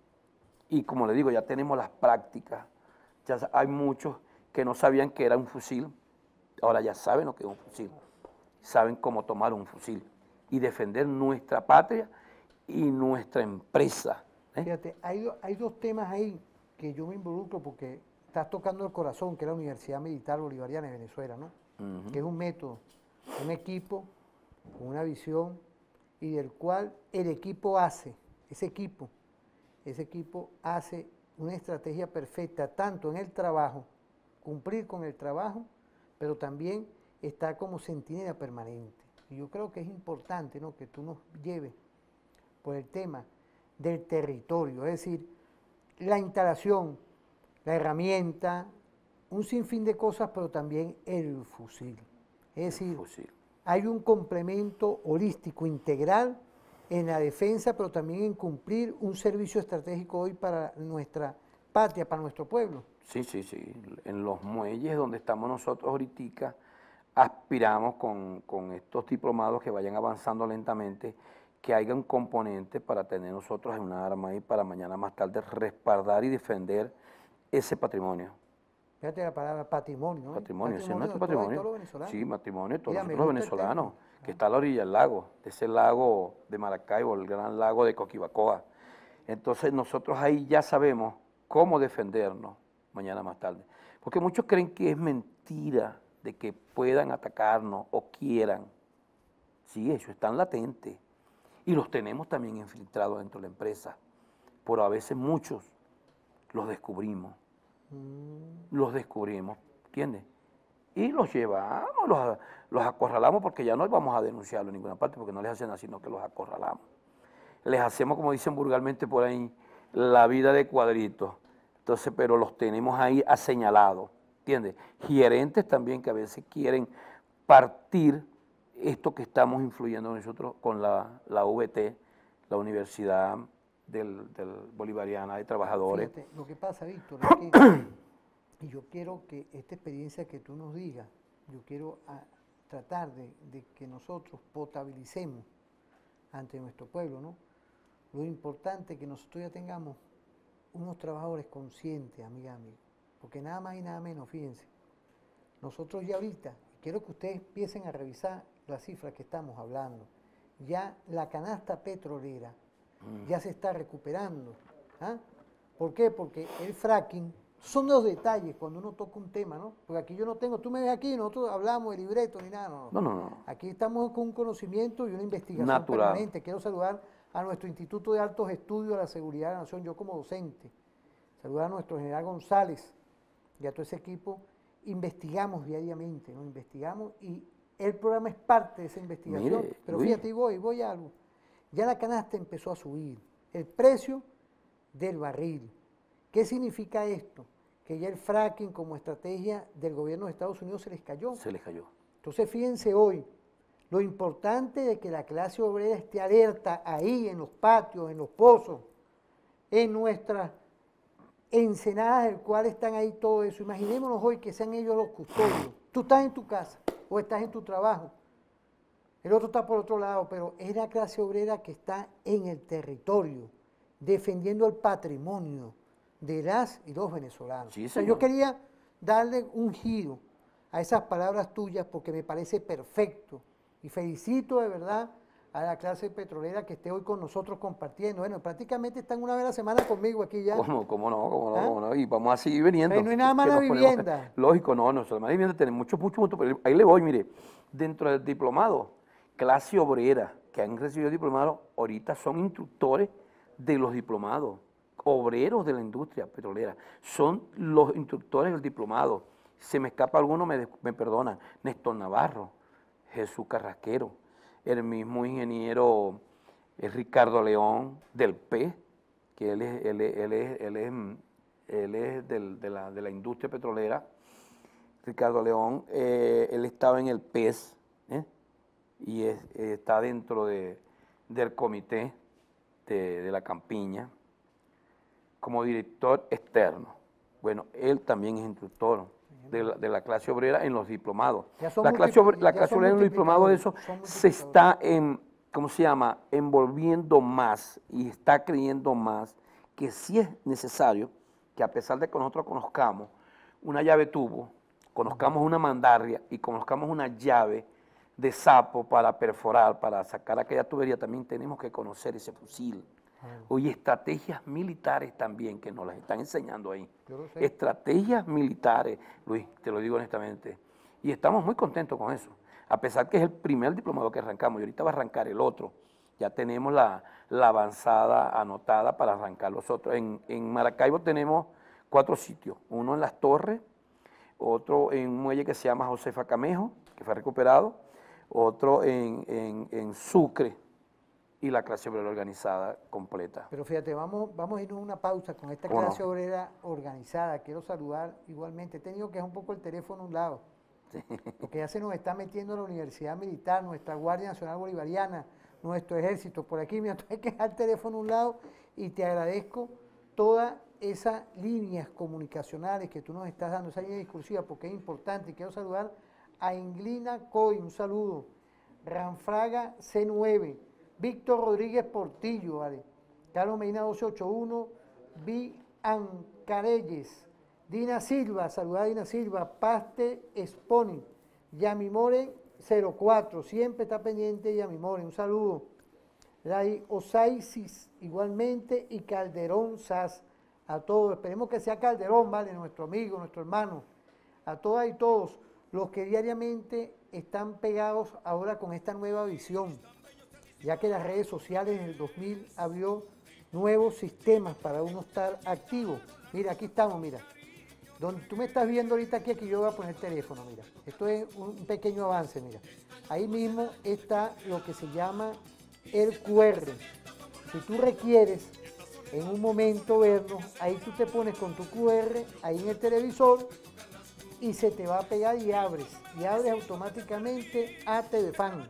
Y como le digo, ya tenemos las prácticas. Ya sa- hay muchos que no sabían que era un fusil, ahora ya saben lo que es un fusil. Saben cómo tomar un fusil y defender nuestra patria y nuestra empresa. ¿eh? Fíjate, hay, do- hay dos temas ahí que yo me involucro porque estás tocando el corazón, que es la Universidad Militar Bolivariana de Venezuela, ¿no? Ujú. Que es un método, un equipo con una visión y del cual el equipo hace, ese equipo, ese equipo hace una estrategia perfecta, tanto en el trabajo, cumplir con el trabajo, pero también estar como centinela permanente. Y yo creo que es importante, ¿no?, que tú nos lleves por el tema del territorio, es decir, la instalación, la herramienta, un sinfín de cosas, pero también el fusil. Es decir, Fusil. hay un complemento holístico, integral en la defensa, pero también en cumplir un servicio estratégico hoy para nuestra patria, para nuestro pueblo. Sí, sí, sí. En los muelles donde estamos nosotros ahorita, aspiramos con, con estos diplomados que vayan avanzando lentamente, que haya un componente para tener nosotros en una arma y para mañana más tarde respaldar y defender ese patrimonio. Fíjate la palabra patrimonio, ¿no? Patrimonio, ese es de nuestro todos- de patrimonio. todos los venezolanos. Sí, patrimonio de todos Mira, me nosotros los gusta el venezolanos, término. que está a la orilla del lago, de ese lago de Maracaibo, el gran lago de Coquibacoa. Entonces nosotros ahí ya sabemos cómo defendernos mañana más tarde. Porque muchos creen que es mentira de que puedan atacarnos o quieran. Sí, eso está latente. Y los tenemos también infiltrados dentro de la empresa. Pero a veces muchos los descubrimos. Mm, Los descubrimos, ¿entiendes? Y los llevamos, los, los acorralamos porque ya no vamos a denunciarlo en ninguna parte porque no les hacen nada, sino que los acorralamos. Les hacemos, como dicen vulgarmente por ahí, la vida de cuadritos. Entonces, pero los tenemos ahí aseñalados, ¿entiendes? Gerentes también que a veces quieren partir esto que estamos influyendo nosotros con la, la U B T, la Universidad del, del Bolivariana de Trabajadores. Fíjate, lo que pasa, Víctor, es que, y yo quiero que esta experiencia que tú nos digas, yo quiero a, tratar de, de que nosotros potabilicemos ante nuestro pueblo, ¿no? Lo importante es que nosotros ya tengamos unos trabajadores conscientes, amiga, amigo, porque nada más y nada menos, fíjense, nosotros ya ahorita, quiero que ustedes empiecen a revisar las cifras que estamos hablando, ya la canasta petrolera ya se está recuperando. ¿Ah? ¿Por qué? Porque el fracking Son los detalles cuando uno toca un tema, ¿no? Porque aquí yo no tengo, tú me ves aquí, nosotros hablamos de libreto ni nada, no. No, no, no. Aquí estamos con un conocimiento y una investigación Natural. permanente. Quiero saludar a nuestro Instituto de Altos Estudios de la Seguridad de la Nación, yo como docente. Saludar a nuestro general González y a todo ese equipo. Investigamos diariamente, ¿no? Investigamos y el programa es parte de esa investigación. Mire, pero Luis. fíjate, y voy, voy a algo. Ya la canasta empezó a subir. El precio del barril. ¿Qué significa esto? Que ya el fracking como estrategia del gobierno de Estados Unidos se les cayó. Se les cayó. Entonces fíjense hoy, lo importante de que la clase obrera esté alerta ahí en los patios, en los pozos, en nuestras ensenadas del cual están ahí todo eso. Imaginémonos hoy que sean ellos los custodios. Tú estás en tu casa o estás en tu trabajo, el otro está por otro lado, pero es la clase obrera que está en el territorio, defendiendo el patrimonio de las y los venezolanos. Sí, O sea, señor. yo quería darle un giro a esas palabras tuyas porque me parece perfecto y felicito de verdad a la clase petrolera que esté hoy con nosotros compartiendo. Bueno, prácticamente están una vez a la semana conmigo aquí ya. ¿Cómo, cómo no? ¿Cómo no? ¿Ah? ¿Cómo no? Y vamos a seguir viniendo. Pero no hay nada más Que la nos ponemos- vivienda. Lógico, no, no, la vivienda tiene mucho, mucho, mucho, pero ahí le voy, mire, dentro del diplomado, clase obrera que han recibido diplomados, ahorita son instructores de los diplomados, obreros de la industria petrolera, son los instructores del diplomado. Se me escapa alguno, me, me perdona, Néstor Navarro, Jesús Carrasquero, el mismo ingeniero eh, Ricardo León del P, que él es, él es, él es, él es, mm, él es del- de, la, de la industria petrolera. Ricardo León, eh, él estaba en el P E S, ¿eh? y es- eh, está dentro de, del comité de, de la campiña como director externo. Bueno, él también es instructor de la, de la clase obrera en los diplomados. Ya son La clase, obre- multipli- la ya clase son obrera en los diplomados de eso multiplicadores, son se multiplicadores. está en, ¿cómo se llama?, envolviendo más y está creyendo más que sí es necesario que a pesar de que nosotros conozcamos una llave tubo, conozcamos una mandarria y conozcamos una llave de sapo para perforar, para sacar aquella tubería, también tenemos que conocer ese fusil. Oye, estrategias militares también que nos las están enseñando ahí. Yo lo sé. Estrategias militares, Luis, te lo digo honestamente. Y estamos muy contentos con eso. A pesar que es el primer diplomado que arrancamos y ahorita va a arrancar el otro. Ya tenemos la, la avanzada anotada para arrancar los otros. En, en Maracaibo tenemos cuatro sitios. Uno en Las Torres, otro en un muelle que se llama Josefa Camejo, que fue recuperado, otro en, en, en Sucre y la clase obrera organizada completa. Pero fíjate, vamos, vamos a irnos a una pausa con esta ¿Cómo no? clase obrera organizada. Quiero saludar igualmente. He tenido que dejar un poco el teléfono a un lado, porque ya se nos está metiendo la Universidad Militar, nuestra Guardia Nacional Bolivariana, nuestro ejército. Por aquí, mira, hay que dejar el teléfono a un lado y te agradezco todas esas líneas comunicacionales que tú nos estás dando, esa línea discursiva, porque es importante. Quiero saludar a Inglina Coy, un saludo. Ranfraga C nueve. Víctor Rodríguez Portillo, ¿vale? Carlos Medina doce ochenta y uno, Vi Ancarelles, Dina Silva, saludar a Dina Silva, Paste Exponi, Yamimore cero cuatro, siempre está pendiente Yamimore, un saludo. Lai Osaisis igualmente y Calderón Sas, a todos, esperemos que sea Calderón, ¿vale? Nuestro amigo, nuestro hermano, a todas y todos los que diariamente están pegados ahora con esta nueva visión, ya que las redes sociales en el dos mil abrió nuevos sistemas para uno estar activo. Mira, aquí estamos, mira. Donde tú me estás viendo ahorita aquí, aquí yo voy a poner el teléfono, mira. Esto es un pequeño avance, mira. Ahí mismo está lo que se llama el Q R. Si tú requieres en un momento vernos, ahí tú te pones con tu Q R, ahí en el televisor, y se te va a pegar y abres. Y abres automáticamente a T V Fan.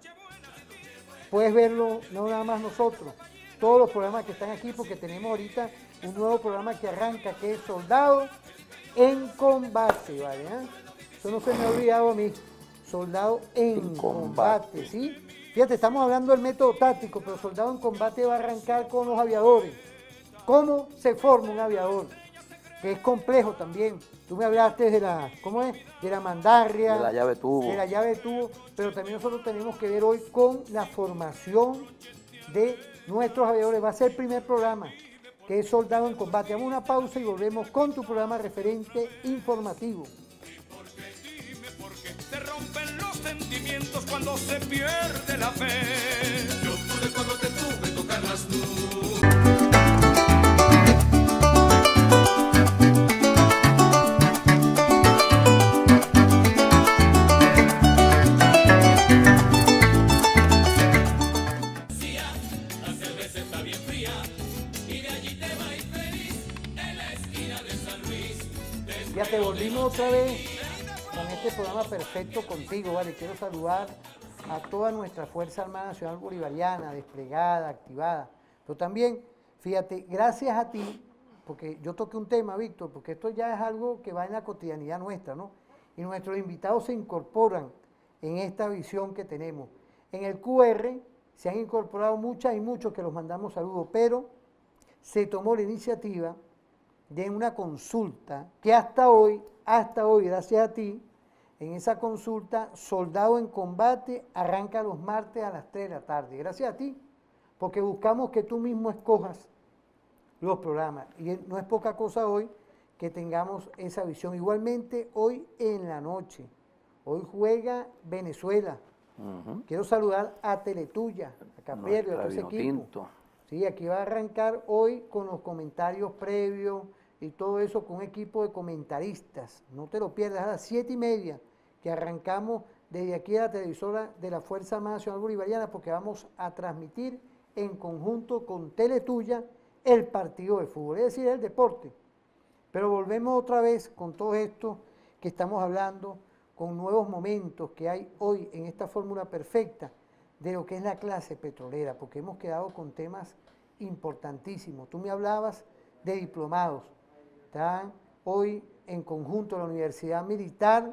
Puedes verlo, no nada más nosotros, todos los programas que están aquí, porque tenemos ahorita un nuevo programa que arranca, que es Soldado en Combate, ¿vale? ¿Ah? Eso no se me ha olvidado a mí, Soldado en, En combate. combate. ¿Sí? Fíjate, estamos hablando del método táctico, pero Soldado en Combate va a arrancar con los aviadores. ¿Cómo se forma un aviador? Que es complejo también. Tú me hablaste de la, ¿cómo es? De la mandarria. De la llave tubo. De la llave de tubo, pero también nosotros tenemos que ver hoy con la formación de nuestros aviadores. Va a ser el primer programa. que es Soldado en Combate. Vamos a una pausa y volvemos con tu programa referente informativo. Se rompen los sentimientos cuando se pierde la fe. Yo pude cuando te tuve, tocarlas tú. Ya te volvimos otra vez con este programa perfecto contigo, ¿vale? Quiero saludar a toda nuestra Fuerza Armada Nacional Bolivariana, desplegada, activada. Pero también, fíjate, gracias a ti, porque yo toqué un tema, Víctor, porque esto ya es algo que va en la cotidianidad nuestra, ¿no? Y nuestros invitados se incorporan en esta visión que tenemos. En el Q R se han incorporado muchas y muchos que los mandamos saludos, pero se tomó la iniciativa de una consulta que hasta hoy, hasta hoy, gracias a ti, en esa consulta, Soldado en Combate arranca los martes a las tres de la tarde. Gracias a ti, porque buscamos que tú mismo escojas los programas. Y no es poca cosa hoy que tengamos esa visión. Igualmente, hoy en la noche, hoy juega Venezuela. Uh-huh. Quiero saludar a Teletuya, a Capriero, a todo ese equipo. Tinto. Sí, aquí va a arrancar hoy con los comentarios previos y todo eso con un equipo de comentaristas. No te lo pierdas, a las siete y media que arrancamos desde aquí a la televisora de la Fuerza Armada Nacional Bolivariana, porque vamos a transmitir en conjunto con Teletuya el partido de fútbol, es decir, el deporte. Pero volvemos otra vez con todo esto que estamos hablando, con nuevos momentos que hay hoy en esta fórmula perfecta de lo que es la clase petrolera, porque hemos quedado con temas importantísimos. Tú me hablabas de diplomados. Están hoy en conjunto la Universidad Militar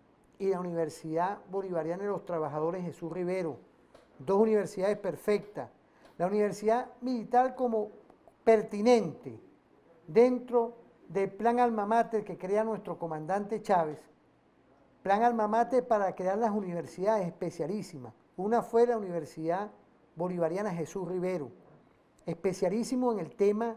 y la Universidad Bolivariana de los Trabajadores Jesús Rivero. Dos universidades perfectas. La Universidad Militar como pertinente dentro del plan Alma Mater que crea nuestro comandante Chávez. Plan Alma Mater para crear las universidades especialísimas. Una fue la Universidad Bolivariana Jesús Rivero, especialísimo en el tema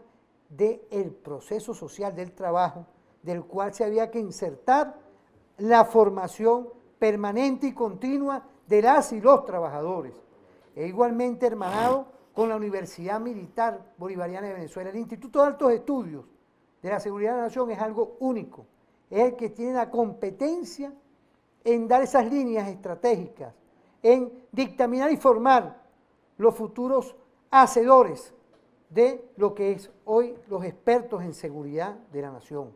del proceso social del trabajo, del cual se había que insertar la formación permanente y continua de las y los trabajadores. E igualmente hermanado con la Universidad Militar Bolivariana de Venezuela. El Instituto de Altos Estudios de la Seguridad de la Nación es algo único, es el que tiene la competencia en dar esas líneas estratégicas, en dictaminar y formar los futuros hacedores de lo que es hoy los expertos en seguridad de la nación.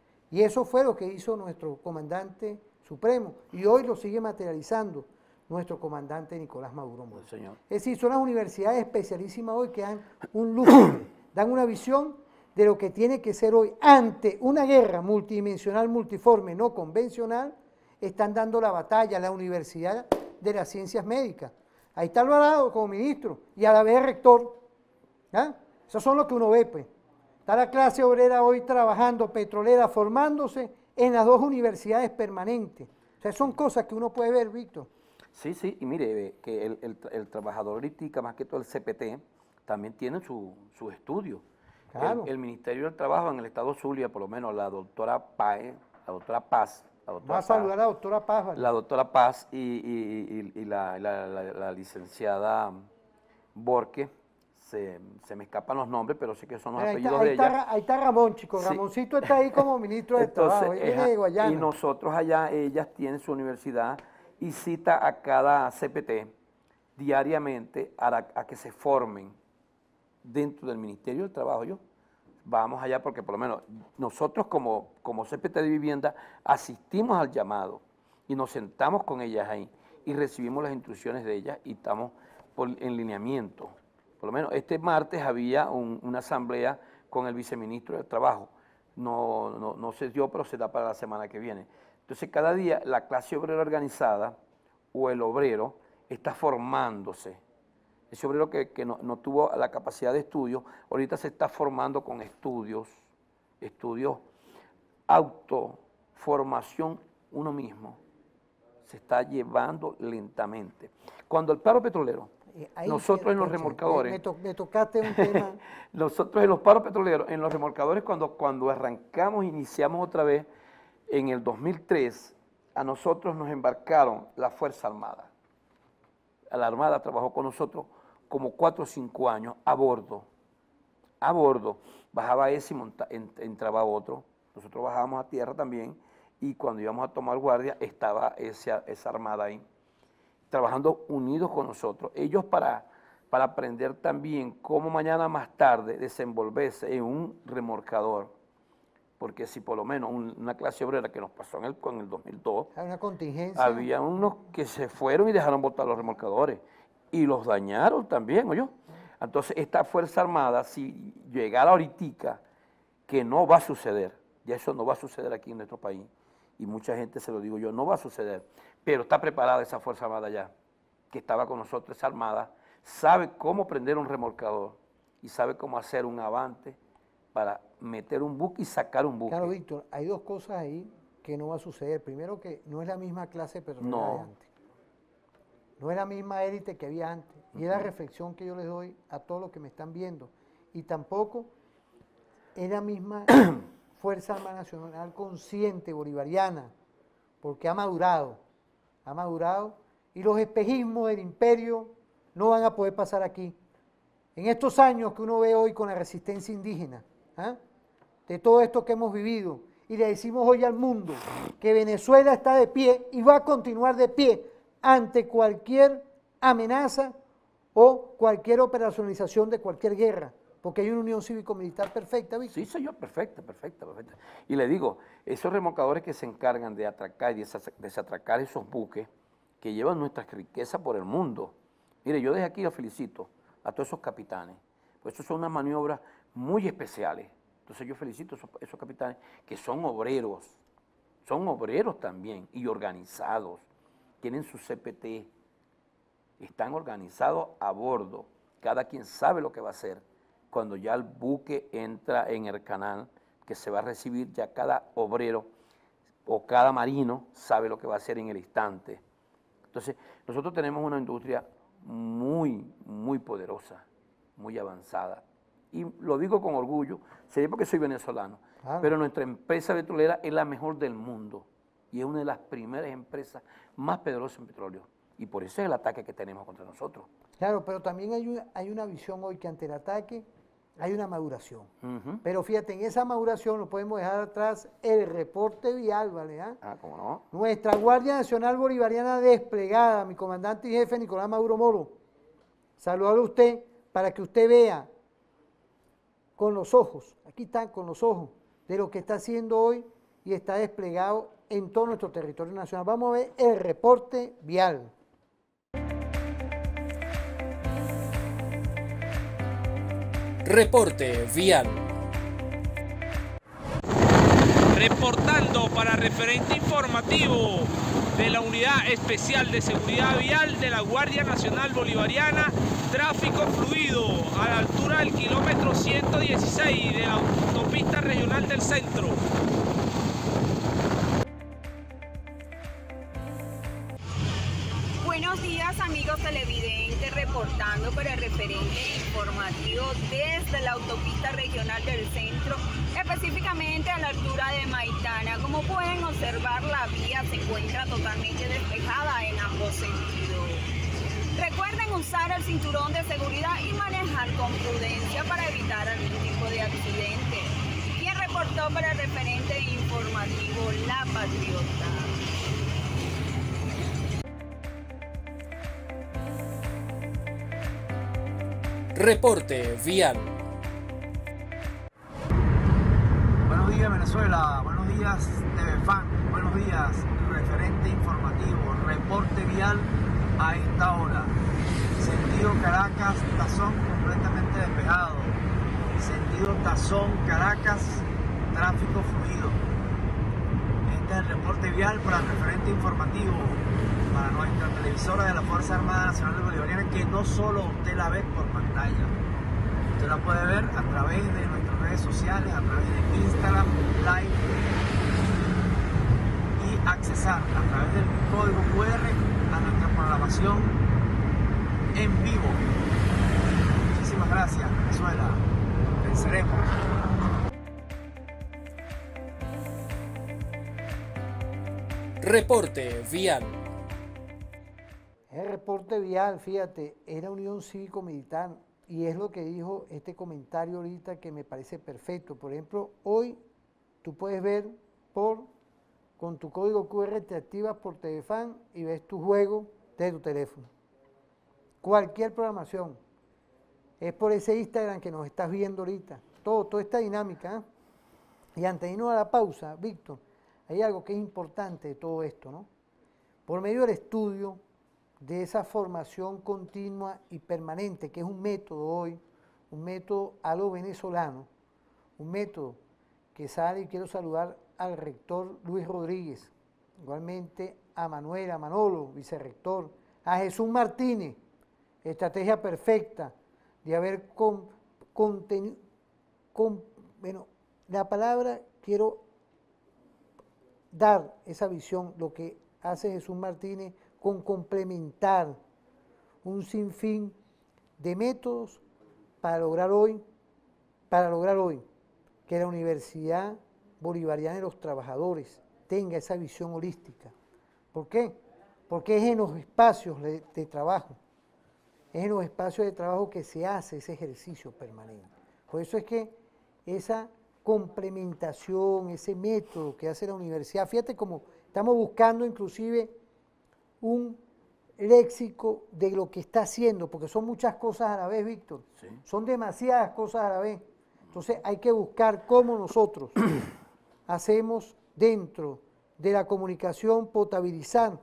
Y eso fue lo que hizo nuestro comandante supremo, y hoy lo sigue materializando nuestro comandante Nicolás Maduro Moros. Señor. Es decir, son las universidades especialísimas hoy que dan un lujo, dan una visión de lo que tiene que ser hoy ante una guerra multidimensional, multiforme, no convencional. Están dando la batalla a la Universidad de las Ciencias Médicas. Ahí está Alvarado como ministro y a la vez rector. ¿Ah? Esos son los que uno ve, pues. Está la clase obrera hoy trabajando, petrolera, formándose en las dos universidades permanentes. O sea, son cosas que uno puede ver, Víctor. Sí, sí, y mire, que el, el, el trabajador ahorita, más que todo el C P T, también tiene su, su estudio. Claro. El, el Ministerio del Trabajo en el Estado Zulia, por lo menos la doctora Paez, la doctora Paz, la doctora Va a saludar a la doctora Paz. ¿Vale? La doctora Paz y, y, y, y la, la, la, la licenciada Borque, se, se me escapan los nombres, pero sé que son los Mira, apellidos ahí de está, ella. Ahí está Ramón, chicos. Sí. Ramoncito está ahí como ministro de Entonces, Trabajo. Él viene de Guayana. Y nosotros allá, ellas tienen su universidad y cita a cada C P T diariamente a, la, a que se formen dentro del Ministerio del Trabajo. Yo vamos allá porque por lo menos nosotros como, como C P T de Vivienda asistimos al llamado y nos sentamos con ellas ahí y recibimos las instrucciones de ellas y estamos por, en lineamiento. Por lo menos este martes había un, una asamblea con el viceministro del Trabajo. No, no, no se dio, pero se da para la semana que viene. Entonces cada día la clase obrera organizada o el obrero está formándose. Ese obrero que, que no, no tuvo la capacidad de estudio, ahorita se está formando con estudios, estudios, autoformación uno mismo, se está llevando lentamente. Cuando el paro petrolero Ahí nosotros en los remolcadores, me, to, me tocaste un tema. Nosotros en los paros petroleros, en los remolcadores, cuando, cuando arrancamos, iniciamos otra vez, en el dos mil tres, a nosotros nos embarcaron la Fuerza Armada. La Armada trabajó con nosotros como cuatro o cinco años a bordo. A bordo. Bajaba ese y monta, entraba otro. Nosotros bajábamos a tierra también y cuando íbamos a tomar guardia estaba esa, esa armada ahí, trabajando unidos con nosotros. Ellos para, para aprender también cómo mañana más tarde desenvolverse en un remolcador. Porque si por lo menos un, una clase obrera que nos pasó en el, en el dos mil dos, hay una contingencia. Había unos que se fueron y dejaron botar los remolcadores y los dañaron también, ¿oyó? Entonces esta Fuerza Armada, si llegara ahorita, que no va a suceder, ya eso no va a suceder aquí en nuestro país, y mucha gente se lo digo yo, no va a suceder, pero está preparada esa Fuerza Armada ya, que estaba con nosotros, esa armada, sabe cómo prender un remolcador y sabe cómo hacer un avante para meter un buque y sacar un buque. Claro, Víctor, hay dos cosas ahí que no va a suceder. Primero, que no es la misma clase petrolera no. de antes. No es la misma élite que había antes. Y uh-huh. es la reflexión que yo les doy a todos los que me están viendo. Y tampoco es la misma Fuerza Armada Nacional consciente, bolivariana, porque ha madurado. Ha madurado. Y los espejismos del imperio no van a poder pasar aquí. En estos años que uno ve hoy con la resistencia indígena, ¿ah? de todo esto que hemos vivido, y le decimos hoy al mundo que Venezuela está de pie y va a continuar de pie ante cualquier amenaza o cualquier operacionalización de cualquier guerra, porque hay una unión cívico-militar perfecta, ¿viste? Sí, señor, perfecta, perfecta, perfecta. Y le digo, esos remolcadores que se encargan de atracar y desatracar esos buques que llevan nuestras riquezas por el mundo. Mire, yo desde aquí los felicito a todos esos capitanes, pues eso son unas maniobras muy especiales. Entonces yo felicito a esos, esos capitanes que son obreros, son obreros también y organizados, tienen su C P T, están organizados a bordo, cada quien sabe lo que va a hacer. Cuando ya el buque entra en el canal que se va a recibir, ya cada obrero o cada marino sabe lo que va a hacer en el instante. Entonces nosotros tenemos una industria muy, muy poderosa, muy avanzada. Y lo digo con orgullo, sería porque soy venezolano, claro. pero nuestra empresa petrolera es la mejor del mundo y es una de las primeras empresas más poderosas en petróleo. Y por eso es el ataque que tenemos contra nosotros. Claro, pero también hay una, hay una visión hoy que ante el ataque hay una maduración. Uh-huh. Pero fíjate, en esa maduración no podemos dejar atrás el reporte vial, ¿vale? ¿Ah? Ah, ¿cómo no? Nuestra Guardia Nacional Bolivariana desplegada, mi comandante y jefe Nicolás Maduro Moro, saludarlo a usted para que usted vea con los ojos, aquí está, con los ojos, de lo que está haciendo hoy y está desplegado en todo nuestro territorio nacional. Vamos a ver el reporte vial. Reporte vial. Reportando para referente informativo de la Unidad Especial de Seguridad Vial de la Guardia Nacional Bolivariana, tráfico fluido a la altura del kilómetro ciento dieciséis de la autopista regional del centro. Buenos días, amigos televidentes, reportando para el referente informativo desde la autopista regional del centro, específicamente a la altura de Maitana. Como pueden observar, la vía se encuentra totalmente despejada en ambos sentidos. Recuerden usar el cinturón de seguridad y manejar con prudencia para evitar algún tipo de accidente. Quien reportó para el referente informativo, La Patriota. Reporte vial. Buenos días, Venezuela. Buenos días, T V Fan. Buenos días, referente informativo. Reporte vial a esta hora. Sentido Caracas, Tazón completamente despejado. Sentido Tazón, Caracas, tráfico fluido. Este es el reporte vial para el referente informativo, para nuestra televisora de la Fuerza Armada Nacional Bolivariana, que no solo usted la ve por pantalla, usted la puede ver a través de nuestras redes sociales, a través de Instagram Live, y accesar a través del código cu erre a nuestra programación en vivo. Muchísimas gracias, Venezuela. Venceremos. Reporte vial. El reporte vial, fíjate, es la Unión Cívico-Militar y es lo que dijo este comentario ahorita que me parece perfecto. Por ejemplo, hoy tú puedes ver por, con tu código cu erre te activas por Telefan y ves tu juego de tu teléfono. Cualquier programación. Es por ese Instagram que nos estás viendo ahorita. Todo, toda esta dinámica. ¿eh? Y antes de irnos a la pausa, Víctor, hay algo que es importante de todo esto, ¿no? Por medio del estudio de esa formación continua y permanente, que es un método hoy, un método a lo venezolano, un método que sale, y quiero saludar al rector Luis Rodríguez, igualmente a Manuel, a Manolo, vicerrector, a Jesús Martínez, estrategia perfecta de haber con, contenido, con, bueno, la palabra quiero dar esa visión, lo que hace Jesús Martínez con complementar un sinfín de métodos para lograr hoy, para lograr hoy que la Universidad Bolivariana de los Trabajadores tenga esa visión holística. ¿Por qué? Porque es en los espacios de, de trabajo, es en los espacios de trabajo que se hace ese ejercicio permanente. Por eso es que esa complementación, ese método que hace la universidad, fíjate cómo estamos buscando inclusive un léxico de lo que está haciendo, porque son muchas cosas a la vez, Víctor, sí. Son demasiadas cosas a la vez. Entonces hay que buscar cómo nosotros hacemos dentro de la comunicación potabilizar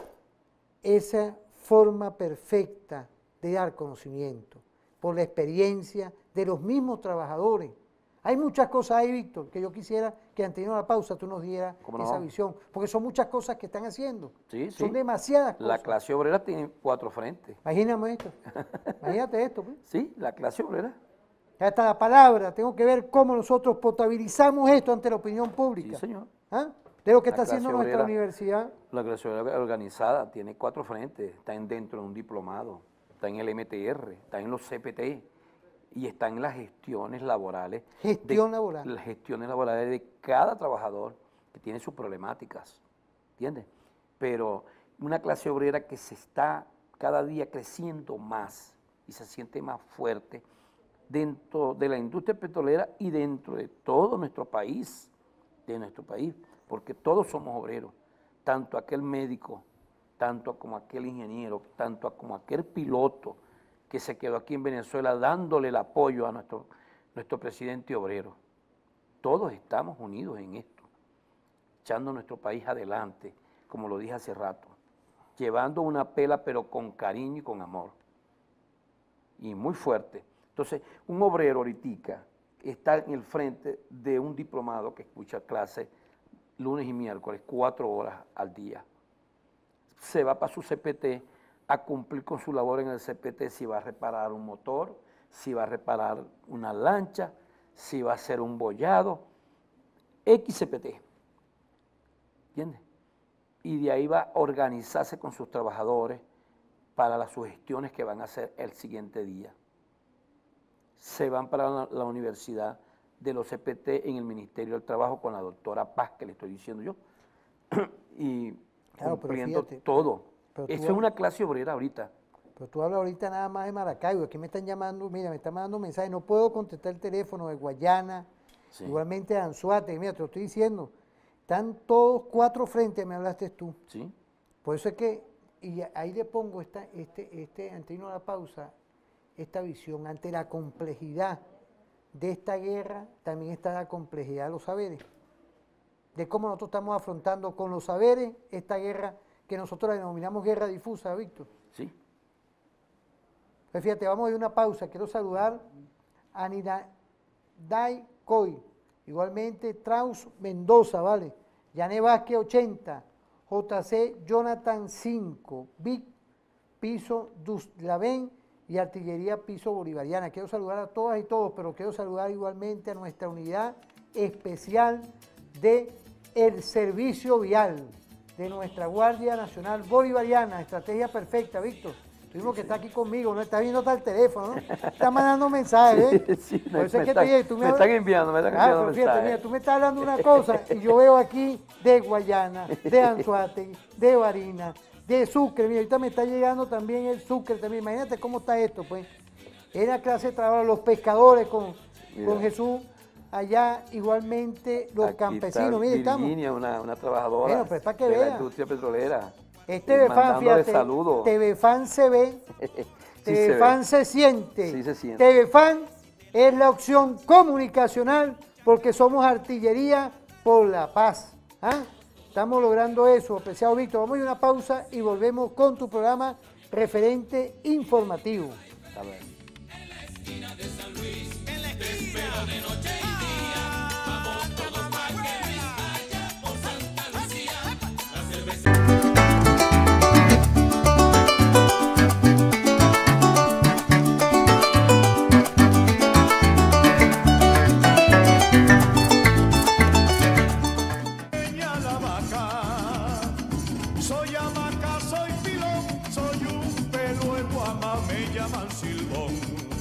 esa forma perfecta de dar conocimiento, por la experiencia de los mismos trabajadores. Hay muchas cosas ahí, Víctor, que yo quisiera que antes de irnos a la pausa tú nos dieras no? esa visión, porque son muchas cosas que están haciendo. Sí, son sí. demasiadas cosas. La clase obrera tiene cuatro frentes. Imagínate esto. Imagínate esto. Pues. Sí, la clase obrera. Hasta la palabra, tengo que ver cómo nosotros potabilizamos esto ante la opinión pública. Sí, señor. ¿Ah? De lo que la está haciendo nuestra obrera, universidad. La clase obrera organizada tiene cuatro frentes, está en dentro de un diplomado, está en el eme te erre, está en los ce pe te y está en las gestiones laborales. Gestión de, laboral. Las gestiones laborales de cada trabajador que tiene sus problemáticas, ¿entiendes? Pero una clase obrera que se está cada día creciendo más y se siente más fuerte dentro de la industria petrolera y dentro de todo nuestro país, de nuestro país, porque todos somos obreros, tanto aquel médico, tanto como aquel ingeniero, tanto como aquel piloto que se quedó aquí en Venezuela dándole el apoyo a nuestro, nuestro presidente obrero. Todos estamos unidos en esto, echando nuestro país adelante, como lo dije hace rato, llevando una pela pero con cariño y con amor, y muy fuerte. Entonces, un obrero ahorita está en el frente de un diplomado que escucha clases lunes y miércoles, cuatro horas al día. Se va para su ce pe te a cumplir con su labor en el ce pe te, si va a reparar un motor, si va a reparar una lancha, si va a hacer un bollado, X ce pe te, ¿entiendes? Y de ahí va a organizarse con sus trabajadores para las sugestiones que van a hacer el siguiente día. Se van para la, la universidad de los ce pe te en el Ministerio del Trabajo con la doctora Paz, que le estoy diciendo yo, y claro, cumpliendo fíjate, todo. Eso hablas, es una clase obrera ahorita. Pero tú hablas ahorita nada más de Maracaibo, aquí me están llamando, mira, me están mandando mensajes, no puedo contestar el teléfono de Guayana, sí. Igualmente de Anzoátegui, mira, te lo estoy diciendo, están todos cuatro frentes, me hablaste tú. Sí. Por eso es que, y ahí le pongo esta, este, este, antes de irnos a la pausa, esta visión, ante la complejidad de esta guerra, también está la complejidad de los saberes, de cómo nosotros estamos afrontando con los saberes esta guerra que nosotros la denominamos guerra difusa, Víctor. Sí. Pues fíjate, vamos a ir a una pausa. Quiero saludar a Ninaday Coy, igualmente Traus Mendoza, ¿vale? Yané Vázquez ochenta, J C Jonathan cinco, Vic Piso Duslaven y Artillería Piso Bolivariana. Quiero saludar a todas y todos, pero quiero saludar igualmente a nuestra unidad especial de el servicio vial de nuestra Guardia Nacional Bolivariana. Estrategia perfecta, Víctor. Estoy primo que está aquí conmigo, no está viendo hasta el teléfono, ¿no? Está mandando mensajes, ¿eh? Sí, sí, Por eso me, es que están, te dije, tú me, me están enviando, me están ah, enviando pero fíjate, mensajes. mira, tú me estás hablando una cosa y yo veo aquí de Guayana, de Anzoátegui, de Barinas, de Sucre, mira, ahorita me está llegando también el Sucre también, imagínate cómo está esto, pues. Es la clase de trabajo, los pescadores con, con Jesús, allá igualmente los Aquí campesinos, está mira, Virginia, estamos. una, una trabajadora Bueno, pues para que de vea. la industria petrolera. Este eh, Befan, mandándole fíjate, saludos. Tebefan se ve, Sí Tebefan se, se, siente. Sí se siente. Tebefan es la opción comunicacional porque somos artillería por la paz. ¿Ah? Estamos logrando eso, apreciado Víctor. Vamos a ir a una pausa y volvemos con tu programa Referente Informativo. A ver. Soy hamaca, soy pilón, soy un pelo en Guama, me llaman silbón.